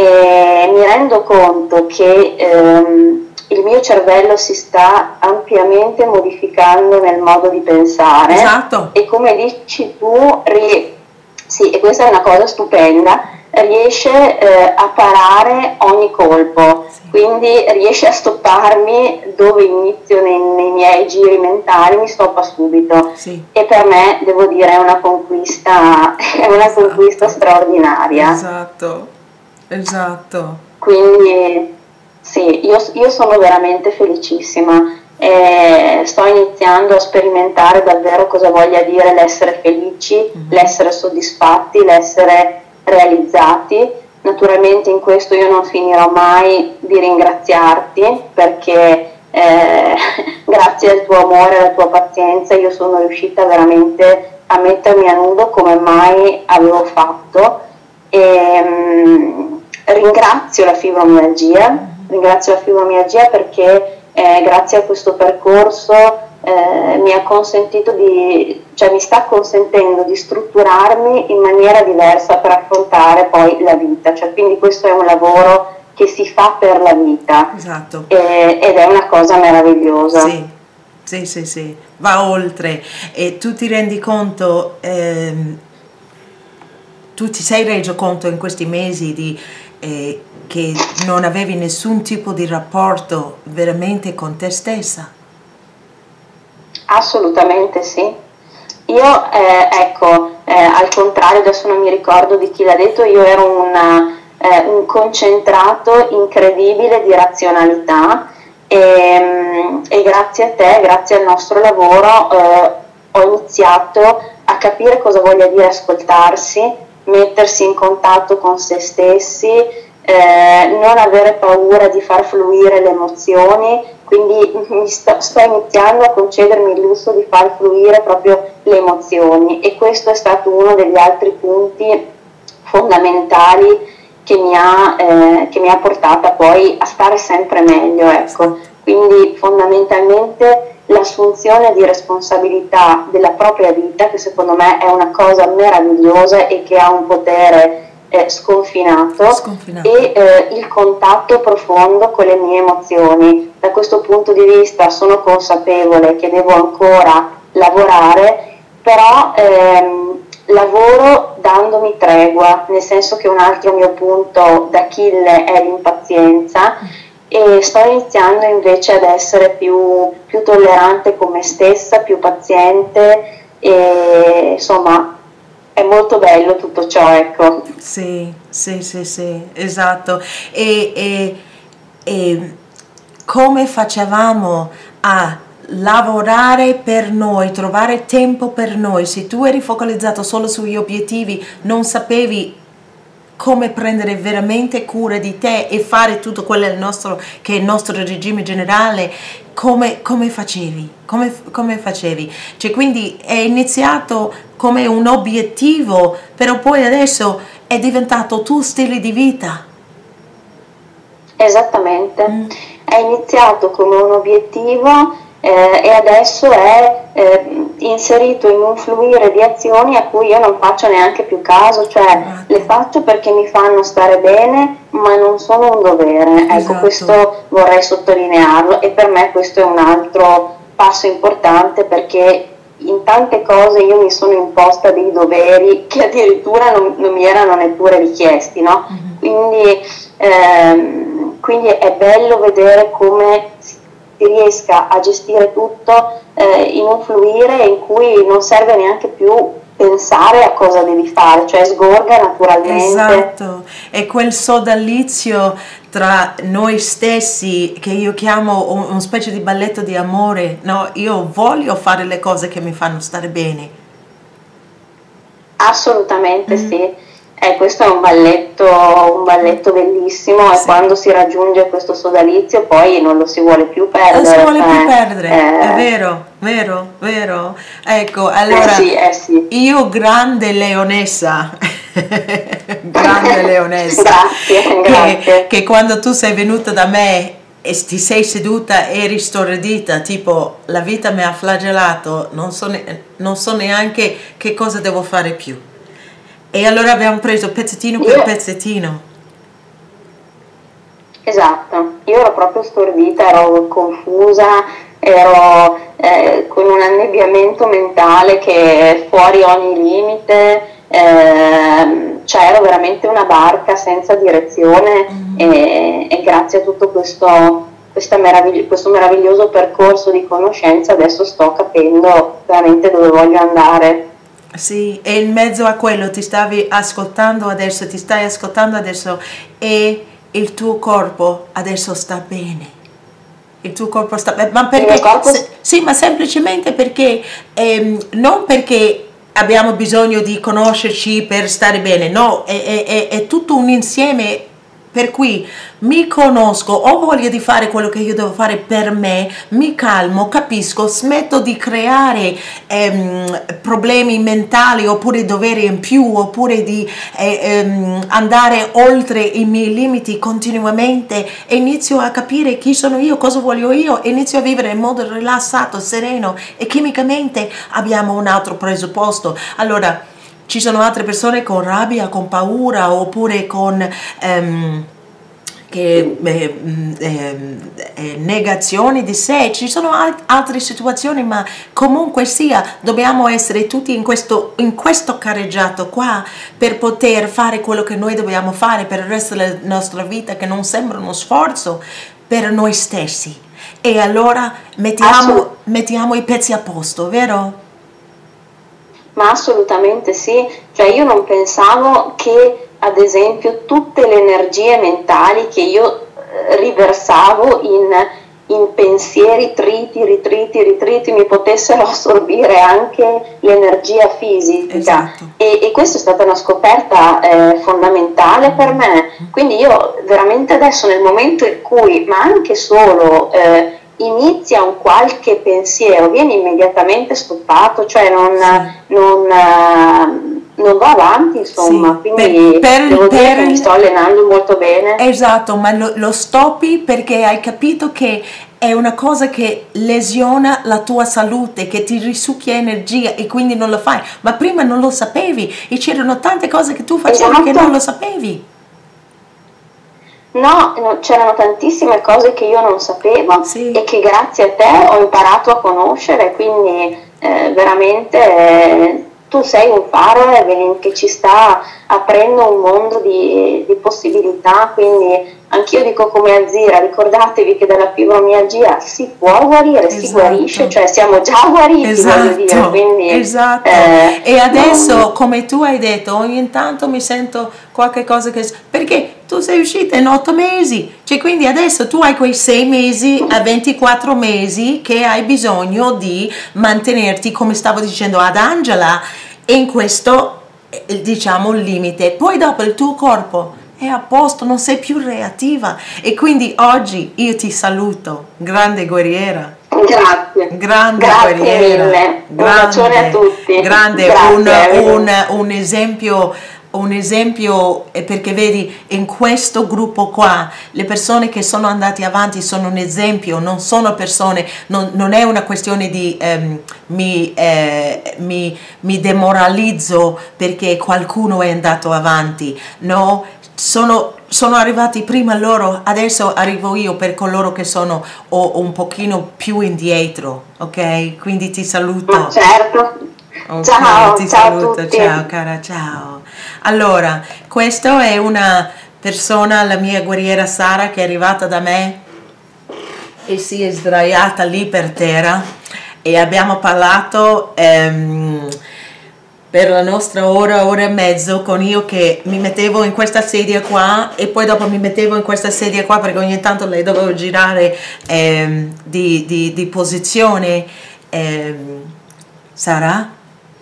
E mi rendo conto che ehm, il mio cervello si sta ampiamente modificando nel modo di pensare. Esatto. E come dici tu, ri- sì, e questa è una cosa stupenda, riesce eh, a parare ogni colpo, sì. Quindi riesce a stopparmi dove inizio nei, nei miei giri mentali, mi stoppa subito, sì. E per me devo dire è una conquista, è una Esatto. conquista straordinaria. Esatto. Esatto. Quindi sì, io, io sono veramente felicissima, e sto iniziando a sperimentare davvero cosa voglia dire l'essere felici, mm-hmm. l'essere soddisfatti, l'essere realizzati. Naturalmente in questo io non finirò mai di ringraziarti, perché eh, grazie al tuo amore e alla tua pazienza io sono riuscita veramente a mettermi a nudo come mai avevo fatto. E, um, ringrazio la fibromialgia, ringrazio la fibromialgia perché eh, grazie a questo percorso eh, mi ha consentito di, cioè mi sta consentendo di strutturarmi in maniera diversa per affrontare poi la vita, cioè quindi questo è un lavoro che si fa per la vita. Esatto. eh, ed è una cosa meravigliosa. Sì, sì, sì, sì, va oltre e tu ti rendi conto, ehm, tu ti sei reso conto in questi mesi di, eh, che non avevi nessun tipo di rapporto veramente con te stessa? Assolutamente sì. Io, eh, ecco, eh, al contrario, adesso non mi ricordo di chi l'ha detto, io ero una, eh, un concentrato incredibile di razionalità e, e grazie a te, grazie al nostro lavoro, eh, ho iniziato a capire cosa voglia dire ascoltarsi, mettersi in contatto con se stessi, eh, non avere paura di far fluire le emozioni. Quindi mi sto, sto iniziando a concedermi il lusso di far fluire proprio le emozioni e questo è stato uno degli altri punti fondamentali che mi ha, eh, che mi ha portata poi a stare sempre meglio. Ecco. Quindi fondamentalmente l'assunzione di responsabilità della propria vita, che secondo me è una cosa meravigliosa e che ha un potere Eh, sconfinato, sconfinato. E eh, il contatto profondo con le mie emozioni. Da questo punto di vista sono consapevole che devo ancora lavorare, però ehm, lavoro dandomi tregua, nel senso che un altro mio punto d'Achille è l'impazienza e sto iniziando invece ad essere più, più tollerante con me stessa, più paziente e insomma è molto bello tutto ciò, ecco. Sì, sì, sì, sì, esatto. E, e, e come facevamo a lavorare per noi, trovare tempo per noi? Se tu eri focalizzato solo sugli obiettivi, non sapevi come prendere veramente cura di te e fare tutto quello che è il nostro, che è il nostro regime generale, come, come facevi? Come, come facevi? Cioè, quindi è iniziato come un obiettivo, però poi adesso è diventato tuo stile di vita. Esattamente, mm. È iniziato come un obiettivo eh, e adesso è eh, inserito in un fluire di azioni a cui io non faccio neanche più caso, cioè esatto. Le faccio perché mi fanno stare bene, ma non sono un dovere. Esatto. Ecco, questo vorrei sottolinearlo e per me questo è un altro passo importante perché in tante cose io mi sono imposta dei doveri che addirittura non, non mi erano neppure richiesti, no? Mm-hmm. Quindi, ehm, quindi è bello vedere come si riesca a gestire tutto eh, in un fluire in cui non serve neanche più pensare a cosa devi fare, cioè sgorga naturalmente. Esatto, è quel sodalizio tra noi stessi che io chiamo un, una specie di balletto di amore, no? Io voglio fare le cose che mi fanno stare bene. Assolutamente mm. sì. Eh, questo è un balletto, un balletto bellissimo e sì. Quando si raggiunge questo sodalizio poi non lo si vuole più perdere. Non si vuole cioè, più perdere, eh, è vero, vero, vero. Ecco, allora, eh sì, eh sì. Io grande leonessa, grande leonessa, grazie, che, grazie. Che quando tu sei venuta da me e ti sei seduta e eri stordita, tipo la vita mi ha flagellato, non so, ne, non so neanche che cosa devo fare più. E allora abbiamo preso pezzettino per io, pezzettino. Esatto, io ero proprio stordita, ero confusa, ero eh, con un annebbiamento mentale che è fuori ogni limite, eh, cioè ero veramente una barca senza direzione mm-hmm. e, e grazie a tutto questo, questa meravigli- questo meraviglioso percorso di conoscenza adesso sto capendo veramente dove voglio andare. Sì, e in mezzo a quello ti stavi ascoltando adesso, ti stai ascoltando adesso e il tuo corpo adesso sta bene. Il tuo corpo sta bene, ma perché? Corpo... Se, sì, ma semplicemente perché, ehm, non perché abbiamo bisogno di conoscerci per stare bene, no, è, è, è tutto un insieme per cui mi conosco, ho voglia di fare quello che io devo fare per me, mi calmo, capisco, smetto di creare ehm, problemi mentali oppure doveri in più, oppure di eh, ehm, andare oltre i miei limiti continuamente e inizio a capire chi sono io, cosa voglio io, e inizio a vivere in modo rilassato, sereno, e chimicamente abbiamo un altro presupposto. Allora, ci sono altre persone con rabbia, con paura, oppure con ehm, che, eh, eh, eh, negazioni di sé. Ci sono al altre situazioni, ma comunque sia dobbiamo essere tutti in questo, in questo carreggiato qua per poter fare quello che noi dobbiamo fare per il resto della nostra vita, che non sembra uno sforzo per noi stessi. E allora mettiamo, mettiamo i pezzi a posto, vero? Ma assolutamente sì, cioè io non pensavo che ad esempio tutte le energie mentali che io eh, riversavo in, in pensieri, triti, ritriti, ritriti, mi potessero assorbire anche l'energia fisica. Esatto. e, e questa è stata una scoperta eh, fondamentale per me, quindi io veramente adesso nel momento in cui, ma anche solo eh, inizia un qualche pensiero, viene immediatamente stoppato, cioè non, sì. non, uh, non va avanti, insomma, sì. quindi per, per, devo per, dire che mi sto allenando molto bene. Esatto, ma lo, lo stoppi perché hai capito che è una cosa che lesiona la tua salute, che ti risucchia energia e quindi non lo fai, ma prima non lo sapevi e c'erano tante cose che tu facevi esatto. che non lo sapevi. No, no, c'erano tantissime cose che io non sapevo sì. e che grazie a te ho imparato a conoscere, quindi eh, veramente eh, tu sei un faro che ci sta aprendo un mondo di, di possibilità, quindi anch'io dico come Azira, ricordatevi che dalla fibromialgia si può guarire, esatto. si guarisce, cioè siamo già guariti, esatto. voglio dire, quindi, esatto. eh, e adesso no. come tu hai detto, ogni tanto mi sento qualche cosa che... perché tu sei uscita in otto mesi, cioè quindi adesso tu hai quei sei mesi a ventiquattro mesi che hai bisogno di mantenerti, come stavo dicendo ad Angela, in questo diciamo limite, poi dopo il tuo corpo è a posto, non sei più reattiva e quindi oggi io ti saluto, grande guerriera. Grazie, grande grazie guerriera, mille, grande, un bacione a tutti, grande, grazie, un, un, un esempio un esempio, perché vedi in questo gruppo qua le persone che sono andate avanti sono un esempio, non sono persone, non, non è una questione di ehm, mi, eh, mi, mi demoralizzo perché qualcuno è andato avanti, no, sono, sono arrivati prima loro, adesso arrivo io per coloro che sono o, un pochino più indietro, ok? Quindi ti saluto. Ma certo. Okay, ciao, ti ciao saluto, a tutti. ciao cara, ciao. Allora, questa è una persona, la mia guerriera Sara, che è arrivata da me e si è sdraiata lì per terra e abbiamo parlato ehm, per la nostra ora, ora e mezzo, con io che mi mettevo in questa sedia qua e poi dopo mi mettevo in questa sedia qua perché ogni tanto lei dovevo girare ehm, di, di, di posizione. Ehm, Sara?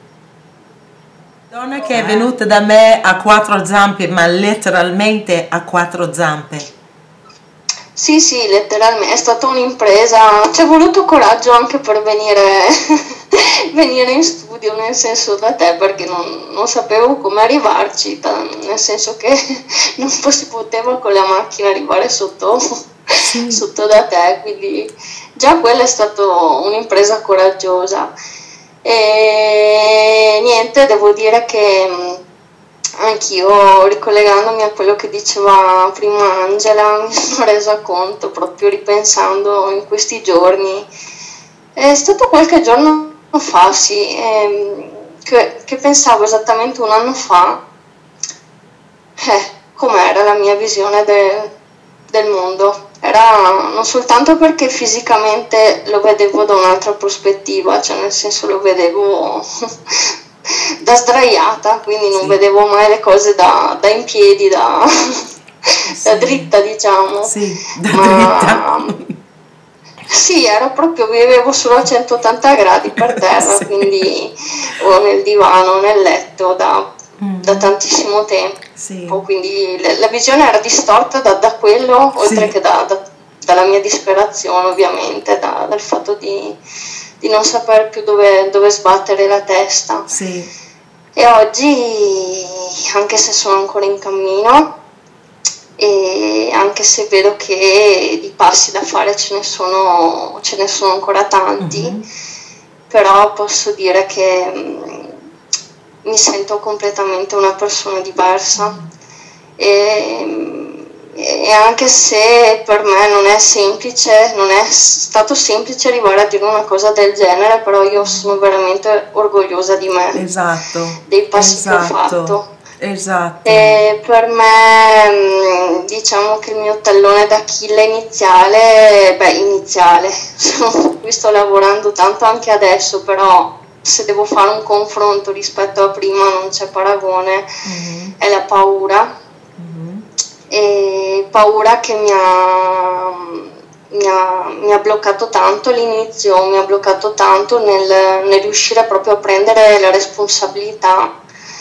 Donna che è venuta da me a quattro zampe, ma letteralmente a quattro zampe. Sì, sì, letteralmente, è stata un'impresa, ci è voluto coraggio anche per venire, venire in studio, nel senso da te, perché non, non sapevo come arrivarci, nel senso che non si poteva con la macchina arrivare sotto, sì. sotto da te, quindi già quella è stata un'impresa coraggiosa. E niente, devo dire che anch'io, ricollegandomi a quello che diceva prima Angela, mi sono resa conto, proprio ripensando in questi giorni, è stato qualche giorno fa, sì, ehm, che, che pensavo esattamente un anno fa eh, com'era la mia visione de, del mondo. Era non soltanto perché fisicamente lo vedevo da un'altra prospettiva, cioè nel senso lo vedevo da sdraiata, quindi non sì. vedevo mai le cose da, da in piedi, da, sì. da dritta, diciamo. Sì, da Ma, dritta. Sì, era proprio, vivevo solo a centottanta gradi per terra, sì. quindi o nel divano, nel letto, da mm. da tantissimo tempo, sì. quindi la, la visione era distorta da, da quello, oltre sì. che da, da, dalla mia disperazione ovviamente, da, dal fatto di, di non sapere più dove, dove sbattere la testa. Sì. E oggi, anche se sono ancora in cammino, e anche se vedo che di passi da fare ce ne sono, ce ne sono ancora tanti, mm-hmm. però posso dire che mh, mi sento completamente una persona diversa, mm-hmm. e, e anche se per me non è semplice, non è stato semplice arrivare a dire una cosa del genere, però io sono veramente orgogliosa di me, esatto. dei passi esatto. che ho fatto. Esatto. E per me, diciamo che il mio tallone d'Achille iniziale, beh, iniziale, su cui sto lavorando tanto anche adesso, però se devo fare un confronto rispetto a prima non c'è paragone, mm-hmm. è la paura. Mm-hmm. E paura che mi ha, mi ha, mi ha bloccato tanto all'inizio, mi ha bloccato tanto nel, nel riuscire proprio a prendere la responsabilità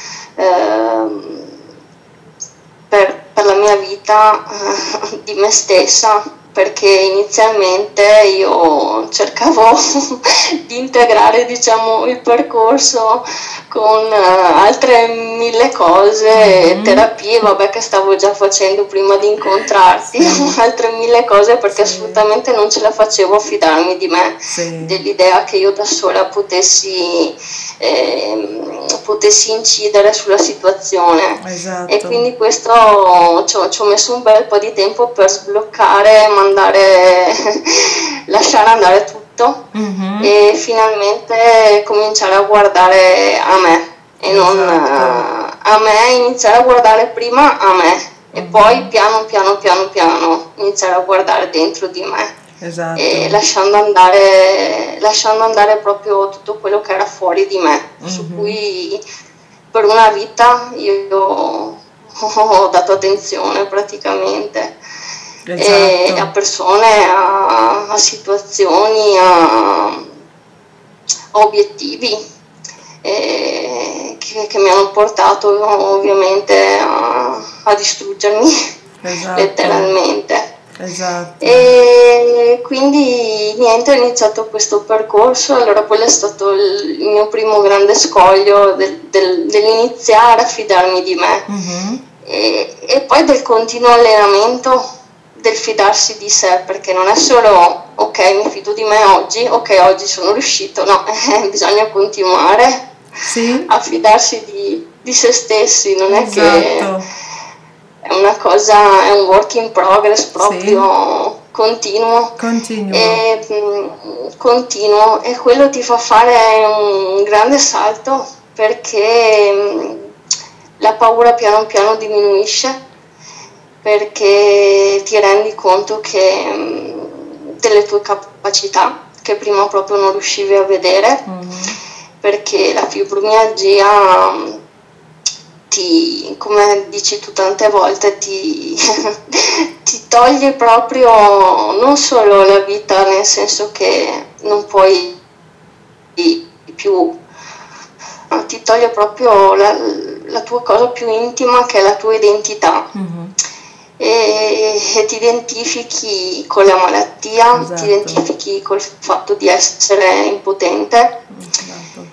Per, per la mia vita, uh, di me stessa, perché inizialmente io cercavo di integrare, diciamo, il percorso con uh, altre mille cose, mm-hmm. terapie, vabbè, che stavo già facendo prima di incontrarti, sì. altre mille cose, perché sì. assolutamente non ce la facevo a fidarmi di me, sì. dell'idea che io da sola potessi eh, potessi incidere sulla situazione, esatto. e quindi questo ci ho, ci ho messo un bel po' di tempo per sbloccare, mandare lasciare andare tutto, mm-hmm. e finalmente cominciare a guardare a me e esatto. non uh, a me, iniziare a guardare prima a me, mm-hmm. e poi piano piano piano piano iniziare a guardare dentro di me. Esatto. E lasciando andare, lasciando andare proprio tutto quello che era fuori di me, mm-hmm. su cui per una vita io ho dato attenzione praticamente, esatto. e a persone, a, a situazioni, a, a obiettivi e che, che mi hanno portato ovviamente a, a distruggermi, esatto. letteralmente. Esatto. E quindi niente, ho iniziato questo percorso, allora quello è stato il mio primo grande scoglio del, del, dell'iniziare a fidarmi di me, mm-hmm. e, e poi del continuo allenamento del fidarsi di sé, perché non è solo ok, mi fido di me oggi, ok, oggi sono riuscito, no, eh, bisogna continuare, sì. a fidarsi di, di se stessi, non è esatto. che è una cosa, è un work in progress proprio, sì. continuo, continuo. E, mh, continuo, e quello ti fa fare un grande salto, perché mh, la paura piano piano diminuisce, perché ti rendi conto che mh, delle tue capacità che prima proprio non riuscivi a vedere, mm-hmm. perché la fibromialgia mh, ti, come dici tu tante volte, ti, ti toglie proprio non solo la vita, nel senso che non puoi più, ma ti toglie proprio la, la tua cosa più intima, che è la tua identità, mm-hmm. e, e ti identifichi con la malattia, esatto. ti identifichi col fatto di essere impotente, esatto.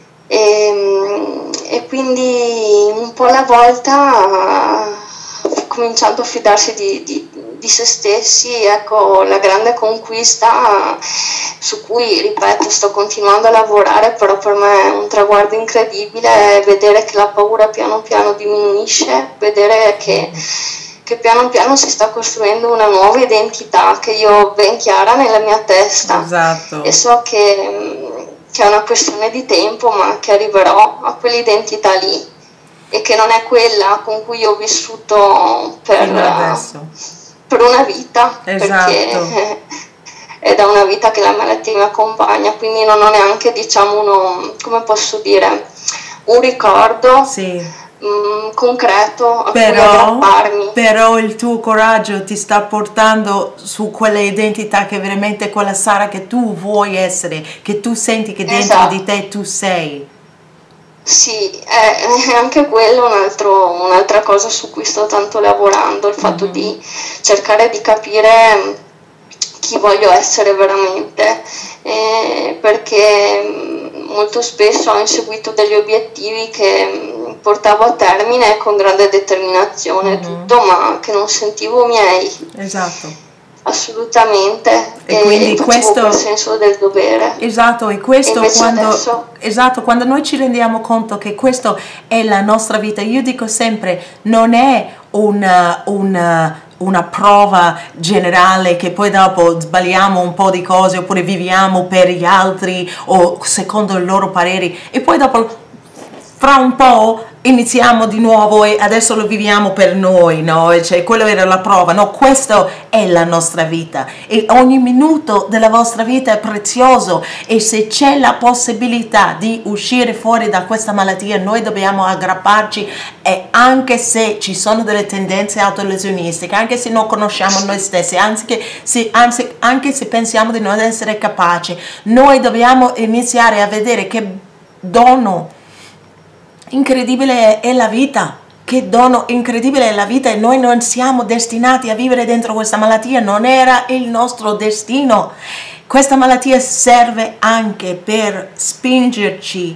E, e quindi un po' alla volta, cominciando a fidarsi di, di, di se stessi, ecco la grande conquista su cui, ripeto, sto continuando a lavorare, però per me è un traguardo incredibile, è vedere che la paura piano piano diminuisce, vedere che, che piano piano si sta costruendo una nuova identità che io ho ben chiara nella mia testa, esatto. e so che che è una questione di tempo, ma che arriverò a quell'identità lì, e che non è quella con cui ho vissuto per, per una vita, esatto. perché è da una vita che la malattia mi accompagna, quindi non ho neanche, diciamo, uno, come posso dire, un ricordo, sì. mh, concreto a però, cui aggrapparmi. Però il tuo coraggio ti sta portando su quella identità che è veramente quella Sara che tu vuoi essere, che tu senti che dentro esatto. di te tu sei. Sì, è, è anche quello un altro- un'altra cosa su cui sto tanto lavorando, il fatto Mhm. di cercare di capire mm, chi voglio essere veramente, eh, perché mm, molto spesso ho inseguito degli obiettivi che mm, portavo a termine con grande determinazione e Mhm. tutto, ma che non sentivo miei, Esatto. assolutamente, E e quindi facevo quel questo, senso del dovere. esatto, e E questo invece quando, adesso, esatto, quando noi ci rendiamo conto che questo è la nostra vita, io dico sempre, non è una, una, una prova generale che poi dopo sbagliamo un po' di cose oppure viviamo per gli altri o secondo i loro pareri e poi dopo fra un po' iniziamo di nuovo e adesso lo viviamo per noi, no? E cioè, quello era la prova, no? Questa è la nostra vita e ogni minuto della vostra vita è prezioso e se c'è la possibilità di uscire fuori da questa malattia noi dobbiamo aggrapparci e anche se ci sono delle tendenze autolesionistiche, anche se non conosciamo noi stessi, anzi che se, anzi, anche se pensiamo di non essere capaci, noi dobbiamo iniziare a vedere che dono incredibile è la vita, che dono incredibile è la vita e noi non siamo destinati a vivere dentro questa malattia, non era il nostro destino. Questa malattia serve anche per spingerci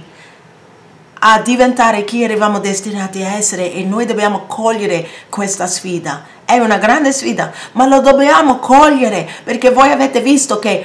a diventare chi eravamo destinati a essere e noi dobbiamo cogliere questa sfida. È una grande sfida, ma lo dobbiamo cogliere perché voi avete visto che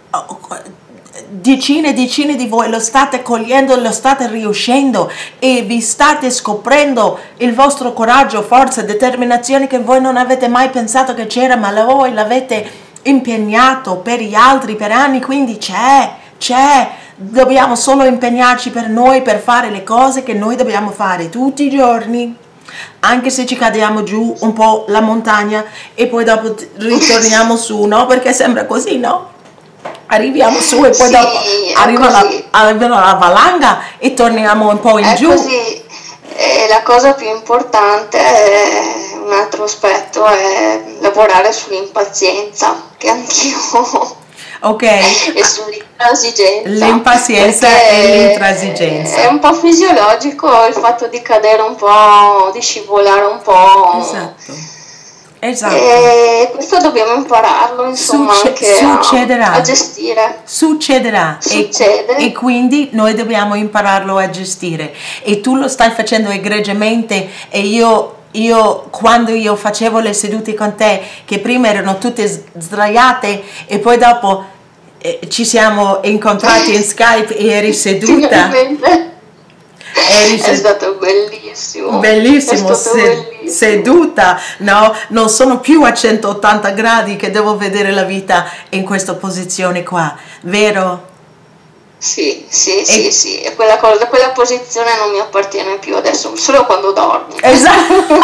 decine e decine di voi lo state cogliendo, lo state riuscendo e vi state scoprendo il vostro coraggio, forza, determinazione che voi non avete mai pensato che c'era, ma voi l'avete impegnato per gli altri per anni, quindi c'è, c'è. Dobbiamo solo impegnarci per noi, per fare le cose che noi dobbiamo fare tutti i giorni, anche se ci cadiamo giù un po' la montagna e poi dopo ritorniamo su, no? Perché sembra così, no? Arriviamo su e poi sì, dopo è arriva la, così, arriva la valanga e torniamo un po' in è giù. così. E la cosa più importante, è, un altro aspetto, è lavorare sull'impazienza, che anch'io ho, Ok, e sull'intransigenza, l'impazienza e perché l'intransigenza. è un po' fisiologico il fatto di cadere un po', di scivolare un po'. Esatto, esatto. E questo dobbiamo impararlo, insomma, Succe- anche a, succederà. a gestire. Succederà e, Succede. e quindi noi dobbiamo impararlo a gestire e tu lo stai facendo egregiamente e io, io quando io facevo le sedute con te che prima erano tutte s- sdraiate e poi dopo eh, ci siamo incontrati in Skype e eri seduta, Finalmente. eri È seduta. stato bellissimo. Bellissimo, È stato se- bellissimo. seduta, no? Non sono più a centottanta gradi che devo vedere la vita in questa posizione qua, vero? Sì, sì, E- sì, sì. E quella cosa, quella posizione non mi appartiene più adesso, solo quando dormi. Esatto.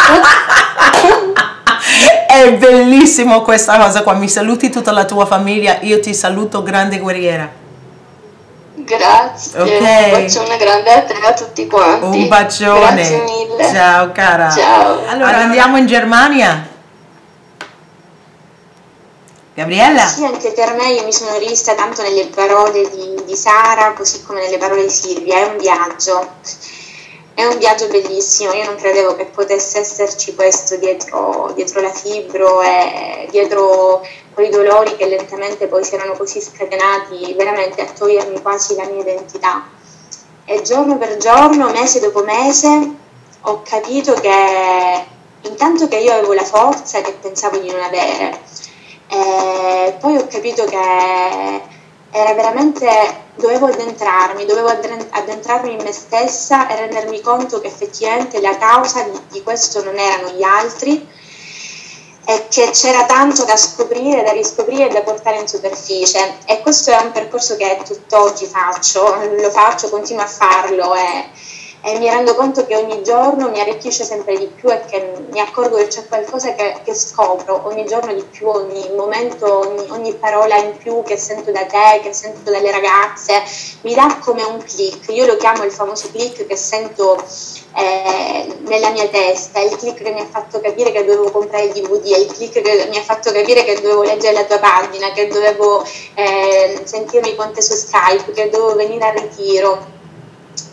È bellissimo questa cosa qua. Mi saluti tutta la tua famiglia, io ti saluto, grande guerriera. Grazie. Ok. Un bacione grande a te e a tutti quanti. Un bacione. Grazie mille. Ciao cara. Ciao. Allora andiamo in Germania. Gabriella? Sì, anche per me io mi sono rivista tanto nelle parole di, di Sara, così come nelle parole di Silvia. È un viaggio, è un viaggio bellissimo. Io non credevo che potesse esserci questo dietro, dietro la fibro e dietro quei dolori che lentamente poi si erano così scatenati veramente a togliermi quasi la mia identità. E giorno per giorno, mese dopo mese, ho capito che intanto che io avevo la forza che pensavo di non avere. E poi ho capito che era veramente, dovevo addentrarmi, dovevo addentrarmi in me stessa e rendermi conto che effettivamente la causa di, di questo non erano gli altri e che c'era tanto da scoprire, da riscoprire e da portare in superficie. E questo è un percorso che tutt'oggi faccio, lo faccio, continuo a farlo e, e mi rendo conto che ogni giorno mi arricchisce sempre di più e che mi accorgo che c'è qualcosa che, che scopro ogni giorno di più, ogni momento, ogni, ogni parola in più che sento da te, che sento dalle ragazze, mi dà come un click. Io lo chiamo il famoso click che sento eh, nella mia testa, è il click che mi ha fatto capire che dovevo comprare il D V D, è il click che mi ha fatto capire che dovevo leggere la tua pagina, che dovevo eh, sentirmi con te su Skype, che dovevo venire al ritiro.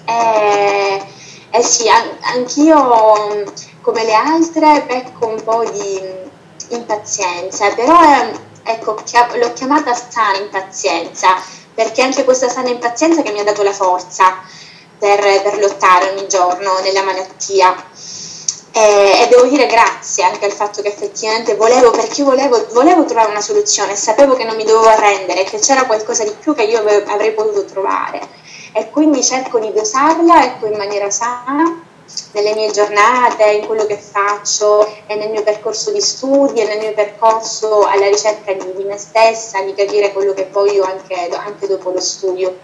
Eh, eh sì, an- anch'io come le altre pecco un po' di impazienza, però eh, ecco, chia- l'ho chiamata sana impazienza, perché è anche questa sana impazienza che mi ha dato la forza per, per lottare ogni giorno nella malattia. E, e devo dire grazie anche al fatto che effettivamente volevo, perché io volevo, volevo trovare una soluzione, sapevo che non mi dovevo arrendere, che c'era qualcosa di più che io ave- avrei potuto trovare, e quindi cerco di dosarla, ecco, in maniera sana nelle mie giornate, in quello che faccio e nel mio percorso di studi e nel mio percorso alla ricerca di, di me stessa, di capire quello che voglio anche, anche dopo lo studio.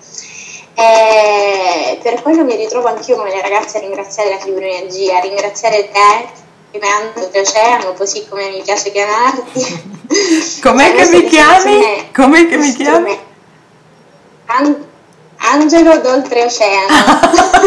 E per quello mi ritrovo anch'io come le ragazze a ringraziare la fibromialgia, a ringraziare te, Fernando Oltreoceano, così come mi piace chiamarti. Com'è che mi chiami? Com'è che mi chiami? An- Angelo d'Oltreoceano.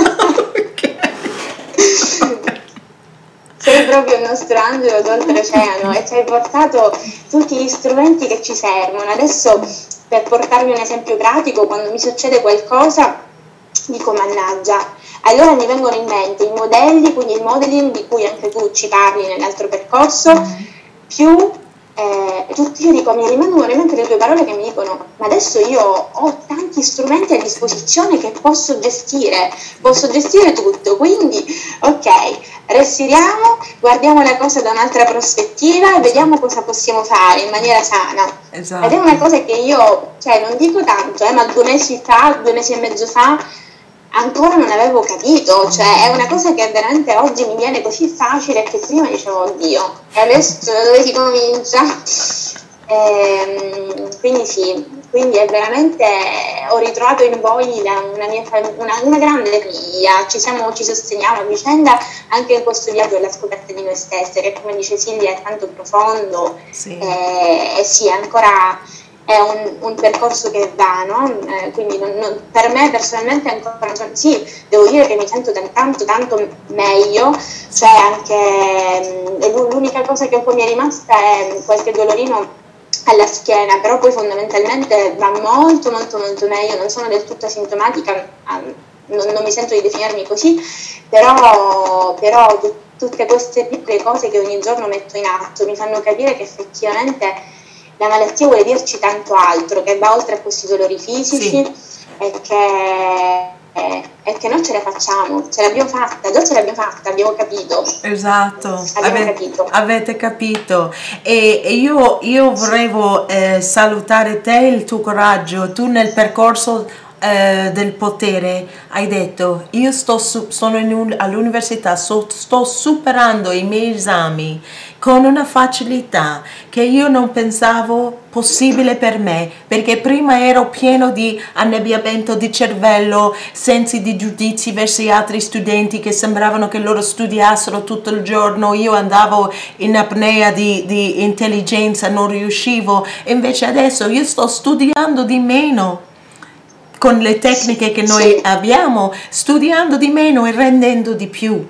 Sei proprio il nostro angelo d'oltreoceano e ci hai portato tutti gli strumenti che ci servono. Adesso, per portarvi un esempio pratico, quando mi succede qualcosa dico mannaggia, allora mi vengono in mente i modelli, quindi il modeling di cui anche tu ci parli nell'altro percorso, più eh, tutti, io dico, mi rimangono in mente le tue parole che mi dicono ma adesso io ho tanti strumenti a disposizione che posso gestire, posso gestire tutto, quindi ok, respiriamo, guardiamo la cosa da un'altra prospettiva e vediamo cosa possiamo fare in maniera sana. Esatto. Ed è una cosa che io, cioè non dico tanto, eh, ma due mesi fa, due mesi e mezzo fa ancora non avevo capito, cioè è una cosa che veramente oggi mi viene così facile che prima dicevo oddio, e adesso da dove si comincia? Ehm, quindi sì, quindi è veramente, ho ritrovato in voi la, una, mia, una, una grande famiglia, ci, siamo, ci sosteniamo a vicenda anche in questo viaggio alla scoperta di noi stesse, che come dice Silvia è tanto profondo, Sì. e, e sì, ancora è un, un percorso che va, no? Eh, quindi non, non, per me personalmente ancora sì, devo dire che mi sento tanto tanto meglio, cioè anche l'unica cosa che un po' mi è rimasta è qualche dolorino alla schiena, però poi fondamentalmente va molto molto molto meglio, non sono del tutto asintomatica, non, non mi sento di definirmi così, però, però tutte queste piccole cose che ogni giorno metto in atto mi fanno capire che effettivamente la malattia vuole dirci tanto altro, che va oltre a questi dolori fisici, sì. e, che, e, e che noi ce la facciamo, ce l'abbiamo fatta, già ce l'abbiamo fatta, abbiamo capito. Esatto, abbiamo Ave, capito. avete capito. E, e io, io volevo eh, salutare te, il tuo coraggio, tu nel percorso eh, del potere hai detto io sto su, sono in un, all'università, so, sto superando i miei esami con una facilità che io non pensavo possibile per me, perché prima ero pieno di annebbiamento di cervello, sensi di giudizi verso gli altri studenti che sembravano che loro studiassero tutto il giorno, io andavo in apnea di, di intelligenza, non riuscivo, e invece adesso io sto studiando di meno con le tecniche che noi sì. abbiamo, studiando di meno e rendendo di più.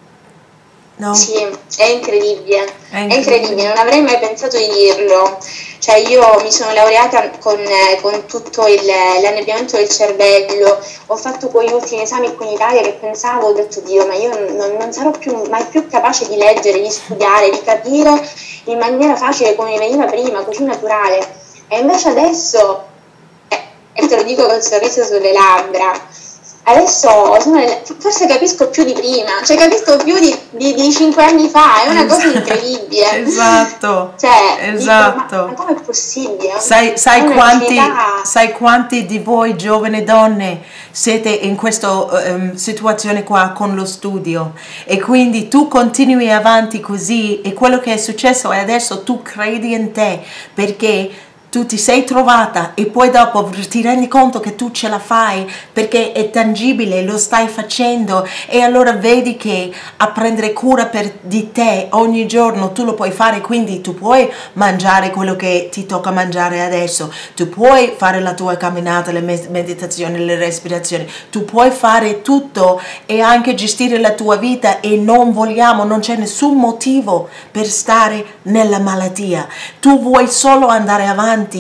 No? Sì, è incredibile, è incredibile, è incredibile, non avrei mai pensato di dirlo, cioè io mi sono laureata con, con tutto l'annebbiamento del cervello, ho fatto quegli ultimi esami qui in Italia che pensavo, ho detto Dio, ma io non, non sarò più, mai più capace di leggere, di studiare, di capire in maniera facile come mi veniva prima, così naturale, e invece adesso, eh, e te lo dico col sorriso sulle labbra, adesso sono, forse capisco più di prima, cioè capisco più di, di, di cinque anni fa, è una esatto. cosa incredibile. Esatto, cioè, esatto. Dico, ma, ma com'è possibile? Sai, sai, quanti, sai quanti di voi giovani donne siete in questa um, situazione qua con lo studio, e quindi tu continui avanti così, e quello che è successo è adesso tu credi in te, perché tu ti sei trovata e poi dopo ti rendi conto che tu ce la fai perché è tangibile, lo stai facendo, e allora vedi che a prendere cura per, di te ogni giorno tu lo puoi fare, quindi tu puoi mangiare quello che ti tocca mangiare adesso, tu puoi fare la tua camminata, le meditazioni, le respirazioni, tu puoi fare tutto e anche gestire la tua vita, e non vogliamo, non c'è nessun motivo per stare nella malattia, tu vuoi solo andare avanti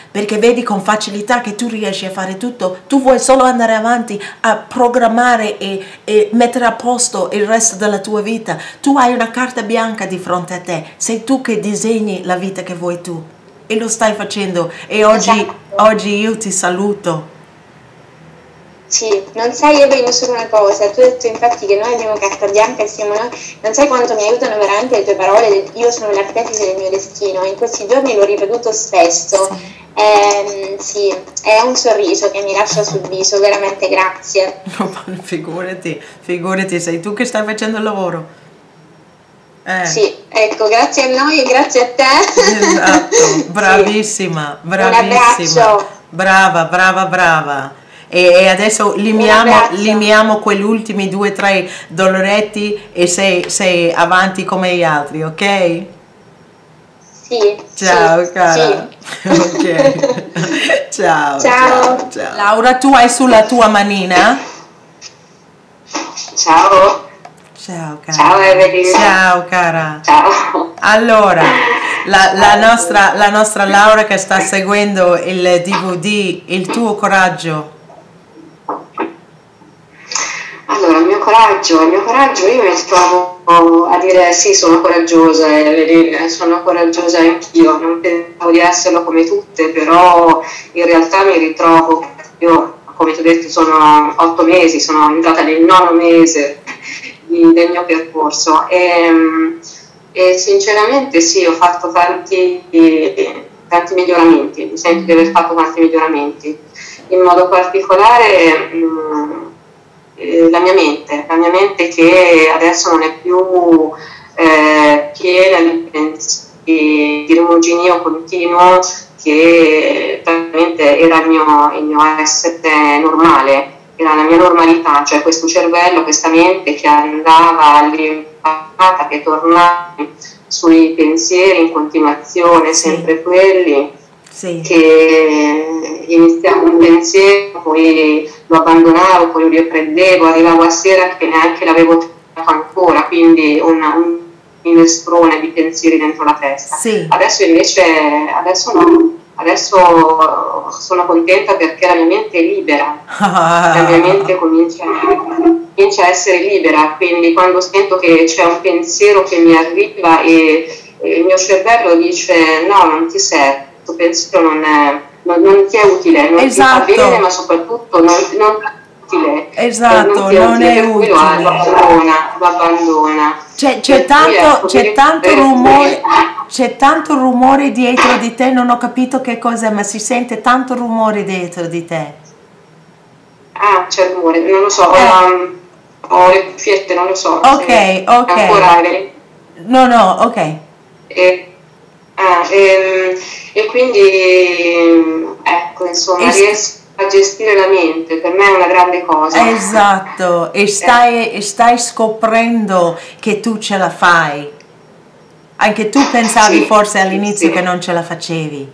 perché vedi con facilità che tu riesci a fare tutto, tu vuoi solo andare avanti a programmare e, e mettere a posto il resto della tua vita. Tu hai una carta bianca di fronte a te, sei tu che disegni la vita che vuoi tu e lo stai facendo, e oggi, Esatto. oggi io ti saluto. Sì, non sai Evelyn solo una cosa, tu hai detto infatti che noi abbiamo carta bianca e siamo noi, non sai quanto mi aiutano veramente le tue parole, io sono l'artefice del mio destino, in questi giorni l'ho ripetuto spesso, ehm, sì, è un sorriso che mi lascia sul viso, veramente grazie. Figurati, figurati, sei tu che stai facendo il lavoro. Eh. Sì, ecco, grazie a noi e grazie a te. Esatto, bravissima, bravissima, brava, brava, brava. E, e adesso limiamo, limiamo quegli ultimi due o tre doloretti e sei, sei avanti come gli altri, ok? Sì. Ciao, sì, cara. Sì. Ok. Ciao, ciao. Ciao, ciao. Laura, tu hai sulla tua manina? Ciao. Ciao, cara. Ciao Evelyn. Ciao, cara. Ciao. Allora, la, la, nostra, la nostra Laura che sta seguendo il D V D, Il tuo coraggio. Allora, il mio coraggio, il mio coraggio, io mi trovo a dire sì, sono coraggiosa, Evelyn, sono coraggiosa anch'io, non pensavo di esserlo come tutte, però in realtà mi ritrovo, io come ti ho detto sono otto mesi, sono entrata nel nono mese del mio percorso e, e sinceramente sì, ho fatto tanti, tanti miglioramenti, mi sento di aver fatto tanti miglioramenti, in modo particolare mh, eh, la mia mente, la mia mente che adesso non è più eh, piena di pensieri, di rimuginio continuo che praticamente era il mio, il mio essere normale, era la mia normalità, cioè questo cervello, questa mente che andava all'impata, che tornava sui pensieri in continuazione, Sì. sempre quelli, Sì. che iniziavo un pensiero, poi lo abbandonavo, poi lo riprendevo, arrivavo a sera che neanche l'avevo trovato ancora, quindi una, un minestrone di pensieri dentro la testa. Sì. Adesso invece, adesso no, adesso sono contenta perché la mia mente è libera, la mia mente comincia, comincia a essere libera, quindi quando sento che c'è un pensiero che mi arriva e, e il mio cervello dice no, non ti serve, questo pensiero non, è, non, non ti è utile, non Esatto. ti fa bene, ma soprattutto non, non è utile. Esatto, non, non è per cui utile. Lo abbandona, lo abbandona. C'è, c'è, Per cui, tanto, ecco, c'è, quindi- tanto rumore, c'è tanto rumore dietro di te, non ho capito che cos'è, ma si sente tanto rumore dietro di te. Ah, c'è rumore, non lo so, ho, Eh. la- ho le cuffiette, non lo so. Ok, se- ok. Ancora, Evelyn. No, no, ok. E, ah, ehm, e quindi, ecco, insomma, Es- riesco a gestire la mente, per me è una grande cosa. Esatto, e stai, e stai scoprendo che tu ce la fai. Anche tu pensavi Sì, forse all'inizio sì. che non ce la facevi.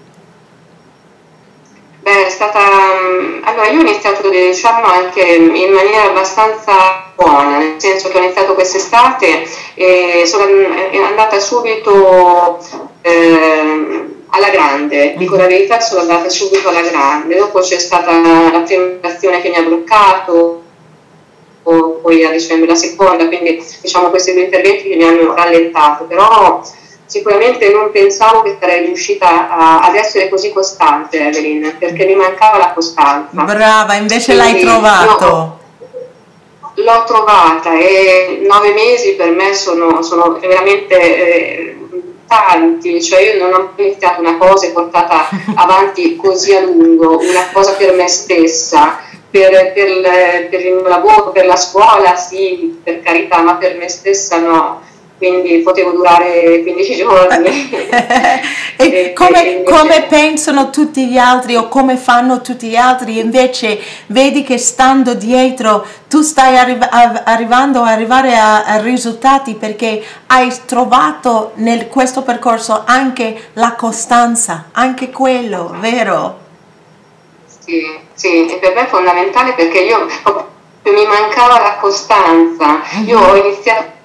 Beh, è stata... Allora, io ho iniziato, diciamo, anche in maniera abbastanza buona, nel senso che ho iniziato quest'estate e sono è andata subito eh, alla grande, dico la verità, sono andata subito alla grande. Dopo c'è stata la prima azione che mi ha bloccato, poi a dicembre la seconda, quindi diciamo questi due interventi che mi hanno rallentato, però sicuramente non pensavo che sarei riuscita a, ad essere così costante, Evelyn, perché mi mancava la costanza. Brava, invece Quindi, l'hai trovato. no, l'ho trovata e nove mesi per me sono, sono veramente eh, tanti, cioè io non ho mai iniziato una cosa e portata avanti così a lungo, una cosa per me stessa, per, per, per il mio lavoro, per la scuola sì, per carità, ma per me stessa no. Quindi potevo durare quindici giorni. E come, invece- come pensano tutti gli altri o come fanno tutti gli altri, invece vedi che stando dietro tu stai arri- a- arrivando a arrivare a, a risultati perché hai trovato nel questo percorso anche la costanza, anche quello, vero? Sì, sì, e per me è fondamentale perché io mi mancava la costanza. Io ho iniziato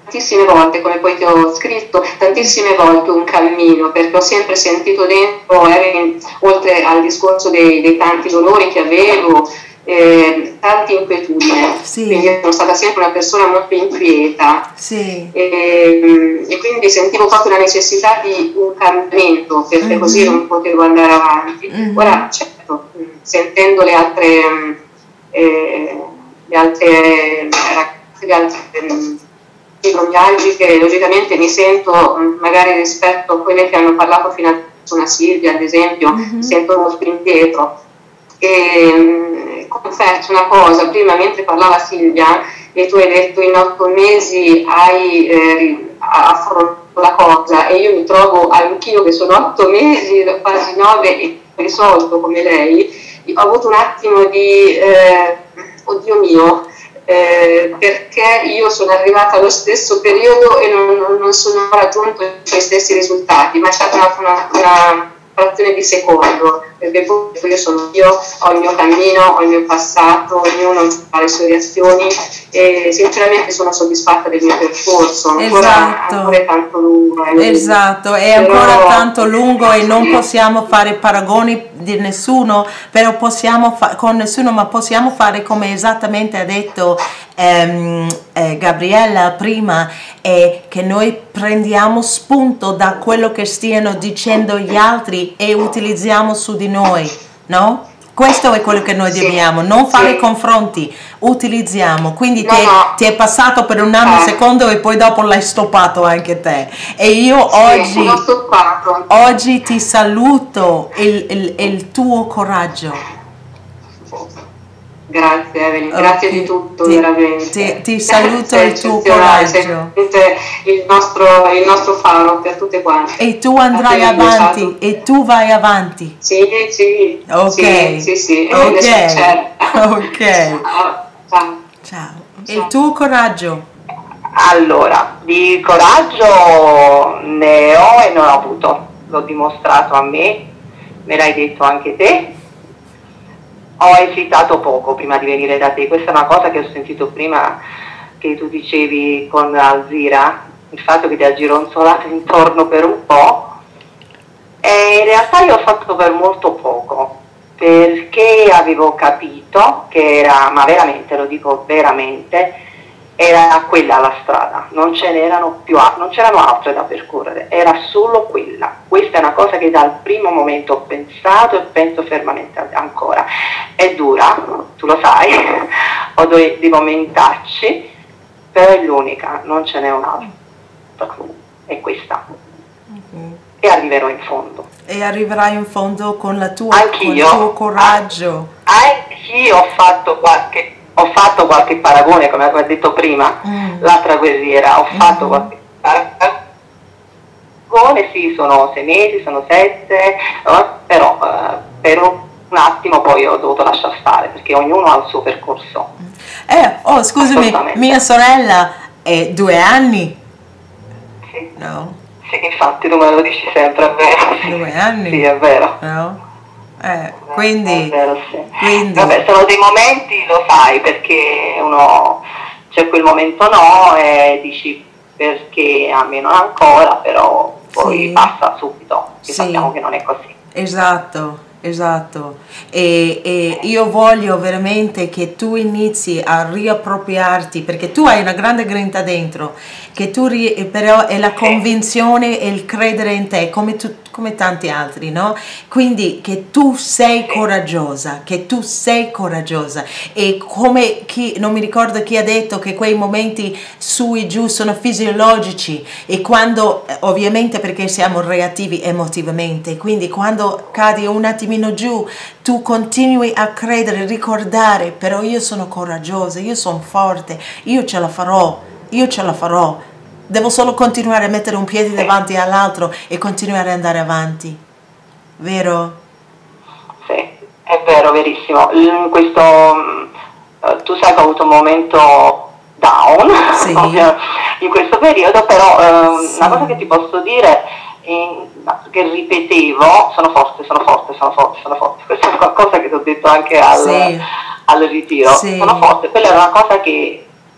tantissime volte, come poi ti ho scritto, tantissime volte un cammino, perché ho sempre sentito dentro, eh, oltre al discorso dei, dei tanti dolori che avevo, eh, tante inquietudini, sì. Quindi sono stata sempre una persona molto inquieta, sì. e, e quindi sentivo proprio la necessità di un cambiamento, perché mm-hmm. così non potevo andare avanti. Mm-hmm. Ora, certo, sentendo le altre, eh, le altre ragazze, le altre fibromialgiche, logicamente mi sento, magari rispetto a quelle che hanno parlato fino adesso, una Silvia ad esempio, mm-hmm. sento uno sprint dietro. E confesso una cosa, prima mentre parlava Silvia e tu hai detto in otto mesi hai eh, affrontato la cosa, e io mi trovo anch'io che sono otto mesi, quasi nove, e risolto come lei, ho avuto un attimo di eh, oddio mio, eh, perché io sono arrivata allo stesso periodo e non, non sono raggiunto i stessi risultati, ma c'è stata una, una, una frazione di secondo, perché poi io sono io, ho il mio cammino, ho il mio passato, ognuno fa le sue reazioni, e sinceramente sono soddisfatta del mio percorso, ancora, esatto. ancora è tanto lungo. Eh, esatto, è però, ancora tanto lungo e non possiamo fare paragoni di nessuno, però possiamo fa- con nessuno, ma possiamo fare come esattamente ha detto ehm, eh, Gabriella prima, è che noi prendiamo spunto da quello che stiano dicendo gli altri e utilizziamo su di noi, no? Questo è quello che noi sì, dobbiamo, non fare sì. confronti, utilizziamo, quindi no, ti, è, no. ti è passato per un anno, un secondo e poi dopo l'hai stoppato anche te, e io sì, oggi, oggi ti saluto il, il, il tuo coraggio. Grazie Evelyn, grazie okay. di tutto, ti, veramente. Ti, ti saluto sei il tuo coraggio. Il nostro, il nostro faro per tutte quante. E tu andrai avanti, e tu vai avanti. Sì, sì. Ok. Sì, sì, sì. Ok. Ok. Ciao. Ciao. Ciao. Il tuo coraggio? Allora, di coraggio ne ho e non ho avuto. L'ho dimostrato a me, me l'hai detto anche te. Ho esitato poco prima di venire da te, questa è una cosa che ho sentito prima che tu dicevi con Alzira, il fatto che ti ha gironzolato intorno per un po', e in realtà io ho fatto per molto poco, perché avevo capito che era, ma veramente, lo dico veramente, era quella la strada, non ce n'erano più, non c'erano altre da percorrere, era solo quella. Questa è una cosa che dal primo momento ho pensato e penso fermamente ancora. È dura, tu lo sai, ho dei, dei momentacci, però è l'unica, non ce n'è un'altra, è questa. Mm-hmm. E arriverò in fondo. E arriverai in fondo con, la tua, Anch'io, con il tuo coraggio. Anch'io ho fatto qualche... Ho fatto qualche paragone, come ho detto prima, mm. l'altra guerriera, ho fatto mm. qualche paragone, sì, sono sei mesi, sono sette, però eh, per un attimo poi ho dovuto lasciar stare, perché ognuno ha il suo percorso. Eh, oh, scusami, mia sorella è due anni? Sì. No. Sì, infatti tu me lo dici sempre, è vero. Sì. Due anni? Sì, è vero. No? Eh, quindi, vero, sì. quindi vabbè, sono dei momenti, lo sai, perché uno c'è quel momento no e dici perché a me non ancora, però poi sì. passa subito, che sì. sappiamo che non è così. Esatto, esatto. E, e io voglio veramente che tu inizi a riappropriarti, perché tu hai una grande grinta dentro, che tu ri, però è la convinzione e il credere in te, come tu, come tanti altri, no? Quindi che tu sei coraggiosa, che tu sei coraggiosa, e come chi, non mi ricordo chi ha detto che quei momenti su e giù sono fisiologici, e quando, ovviamente perché siamo reattivi emotivamente, quindi quando cadi un attimino giù tu continui a credere, ricordare, però io sono coraggiosa, io sono forte, io ce la farò, io ce la farò. Devo solo continuare a mettere un piede davanti all'altro e continuare ad andare avanti. Vero? Sì, è vero, verissimo. In questo, uh, tu sai che ho avuto un momento down sì. in questo periodo, però uh, sì. una cosa che ti posso dire, in, che ripetevo, sono forte, sono forte, sono forte, sono forte. Questa è qualcosa che ti ho detto anche al, sì. al ritiro. Sì. Sono forte, quella era una cosa che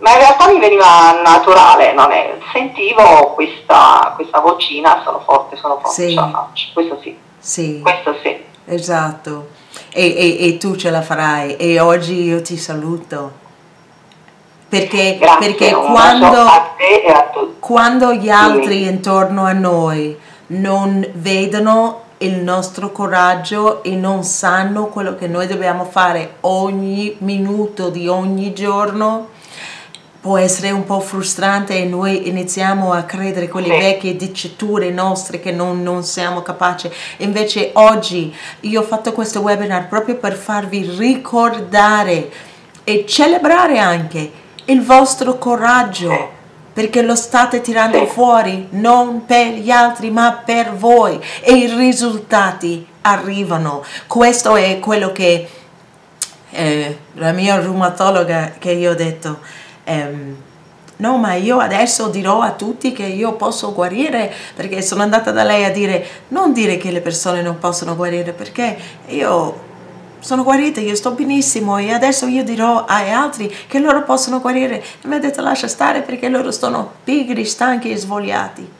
ma in realtà mi veniva naturale, non è, sentivo questa, questa vocina, sono forte, sono forte, Sì. ce la faccio, questo sì, Sì, questo sì. esatto. E, e- e tu ce la farai. E oggi io ti saluto. Perché, Grazie, perché un quando, bacio a te e a tutti. quando gli altri Dimmi. intorno a noi non vedono il nostro coraggio e non sanno quello che noi dobbiamo fare ogni minuto di ogni giorno, può essere un po' frustrante e noi iniziamo a credere quelle Sì. vecchie diciture nostre che non, non siamo capaci. Invece oggi io ho fatto questo webinar proprio per farvi ricordare e celebrare anche il vostro coraggio, Sì. perché lo state tirando Sì. fuori non per gli altri ma per voi e i risultati arrivano. Questo è quello che eh, la mia reumatologa che io ho detto, ehm, no, ma io adesso dirò a tutti che io posso guarire, perché sono andata da lei a dire non dire che le persone non possono guarire, perché io sono guarita, io sto benissimo e adesso io dirò agli altri che loro possono guarire. E mi ha detto lascia stare perché loro sono pigri, stanchi e svogliati.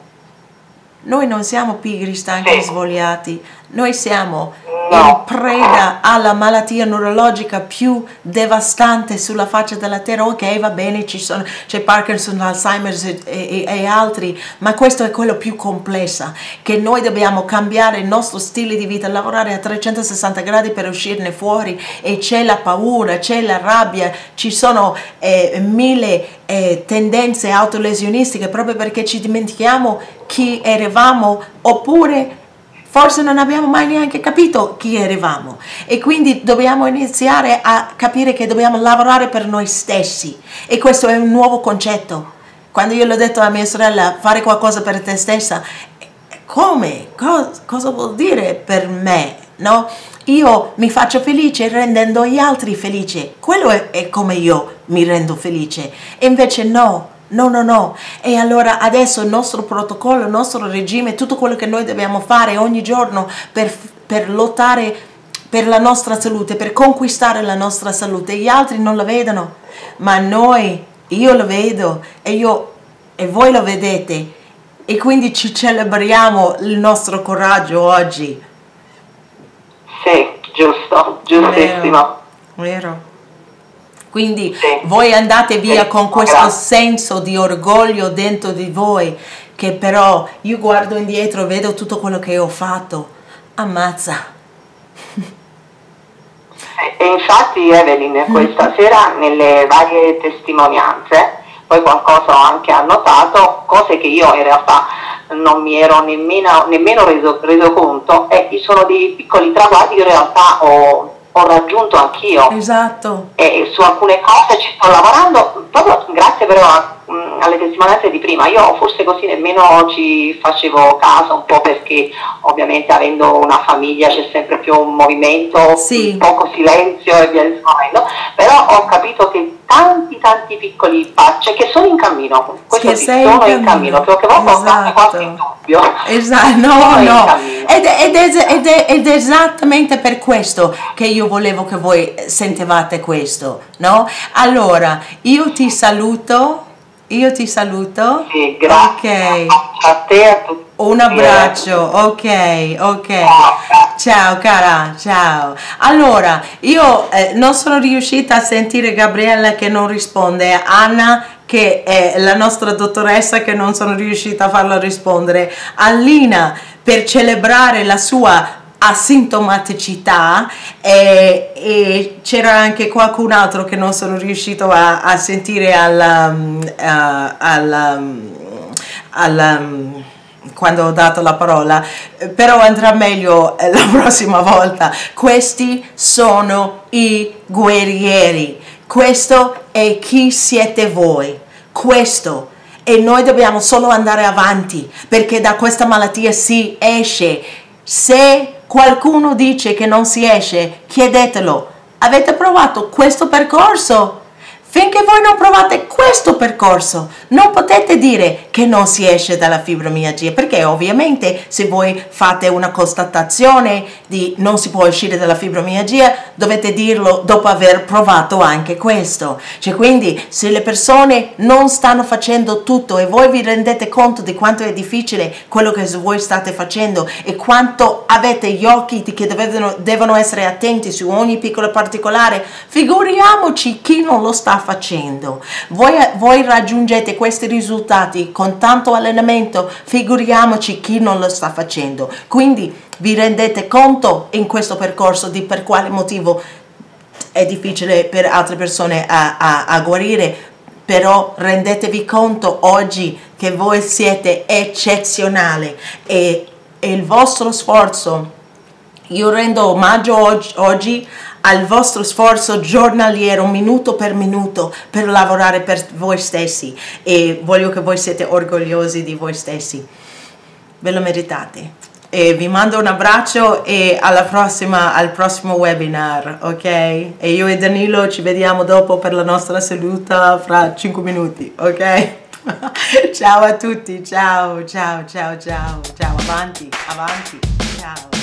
Noi non siamo pigri, stanchi e Sì. svogliati, noi siamo No. in preda alla malattia neurologica più devastante sulla faccia della terra. Ok, va bene, ci sono, c'è Parkinson, Alzheimer e, e- e altri, ma questo è quello più complesso, che noi dobbiamo cambiare il nostro stile di vita, lavorare a trecentosessanta gradi per uscirne fuori, e c'è la paura, c'è la rabbia, ci sono eh, mille eh, tendenze autolesionistiche proprio perché ci dimentichiamo chi eravamo, oppure forse non abbiamo mai neanche capito chi eravamo, e quindi dobbiamo iniziare a capire che dobbiamo lavorare per noi stessi, e questo è un nuovo concetto. Quando io l'ho detto a mia sorella, fare qualcosa per te stessa, come? Cos- cosa vuol dire per me? No? Io mi faccio felice rendendo gli altri felici, quello è, è come io mi rendo felice, e invece no. No, no, no. E allora adesso il nostro protocollo, il nostro regime, tutto quello che noi dobbiamo fare ogni giorno per, per lottare per la nostra salute, per conquistare la nostra salute, gli altri non la vedono, ma noi, io lo vedo e, io, e voi lo vedete, e quindi ci celebriamo il nostro coraggio oggi. Sì, giusto, giustissimo. Vero, vero. Quindi Sì. voi andate via Sì, con questo grazie. senso di orgoglio dentro di voi, che però io guardo indietro e vedo tutto quello che ho fatto. Ammazza. E infatti Evelyn, questa sera nelle varie testimonianze, poi qualcosa ho anche annotato, cose che io in realtà non mi ero nemmeno, nemmeno reso, reso conto, e sono dei piccoli traguardi che in realtà ho, ho raggiunto anch'io. Esatto. E su alcune cose ci sto lavorando, proprio grazie però a, mh, alle testimonianze di prima. Io forse così nemmeno ci facevo caso, un po' perché ovviamente avendo una famiglia c'è sempre più un movimento, Sì. poco silenzio e via discorrendo, però ho capito che tanti tanti piccoli passi che sono in cammino, questo Che sì, sei sono in in cammino, cammino. perché volte ho Esatto. qualche dubbio. Esatto, no, Sono in no, cammino. ed, è- ed, è- ed, è- ed è esattamente per questo che io volevo che voi sentivate questo, no? Allora, io ti saluto, io ti saluto. Sì, grazie Ok, a te e a tutti. un abbraccio, ok, ok. Ciao cara, ciao. Allora, io eh, non sono riuscita a sentire Gabriella che non risponde, Anna che è la nostra dottoressa che non sono riuscita a farla rispondere, Alina per celebrare la sua asintomaticità, e, e c'era anche qualcun altro che non sono riuscito a, a sentire al, um, uh, al, um, al um, quando ho dato la parola, eh, però andrà meglio eh, la prossima volta. Questi sono i guerrieri, questo è chi siete voi, questo, e noi dobbiamo solo andare avanti, perché da questa malattia si esce. Se qualcuno dice che non si esce, chiedetelo: avete provato questo percorso? Finché voi non provate questo percorso, non potete dire che non si esce dalla fibromialgia, perché ovviamente se voi fate una constatazione di non si può uscire dalla fibromialgia, dovete dirlo dopo aver provato anche questo. Cioè, quindi se le persone non stanno facendo tutto e voi vi rendete conto di quanto è difficile quello che voi state facendo e quanto avete gli occhi che devono, devono essere attenti su ogni piccolo particolare, figuriamoci chi non lo sta facendo. Voi, voi raggiungete questi risultati con tanto allenamento, figuriamoci chi non lo sta facendo. Quindi vi rendete conto in questo percorso di per quale motivo è difficile per altre persone a, a, a guarire, però rendetevi conto oggi che voi siete eccezionali e, e il vostro sforzo, io rendo omaggio oggi, oggi al vostro sforzo giornaliero, minuto per minuto, per lavorare per voi stessi, e voglio che voi siete orgogliosi di voi stessi. Ve lo meritate. E vi mando un abbraccio e alla prossima, al prossimo webinar, ok? E io e Danilo ci vediamo dopo per la nostra seduta fra cinque minuti, ok? Ciao a tutti, ciao, ciao, ciao, ciao, ciao, avanti, avanti, ciao.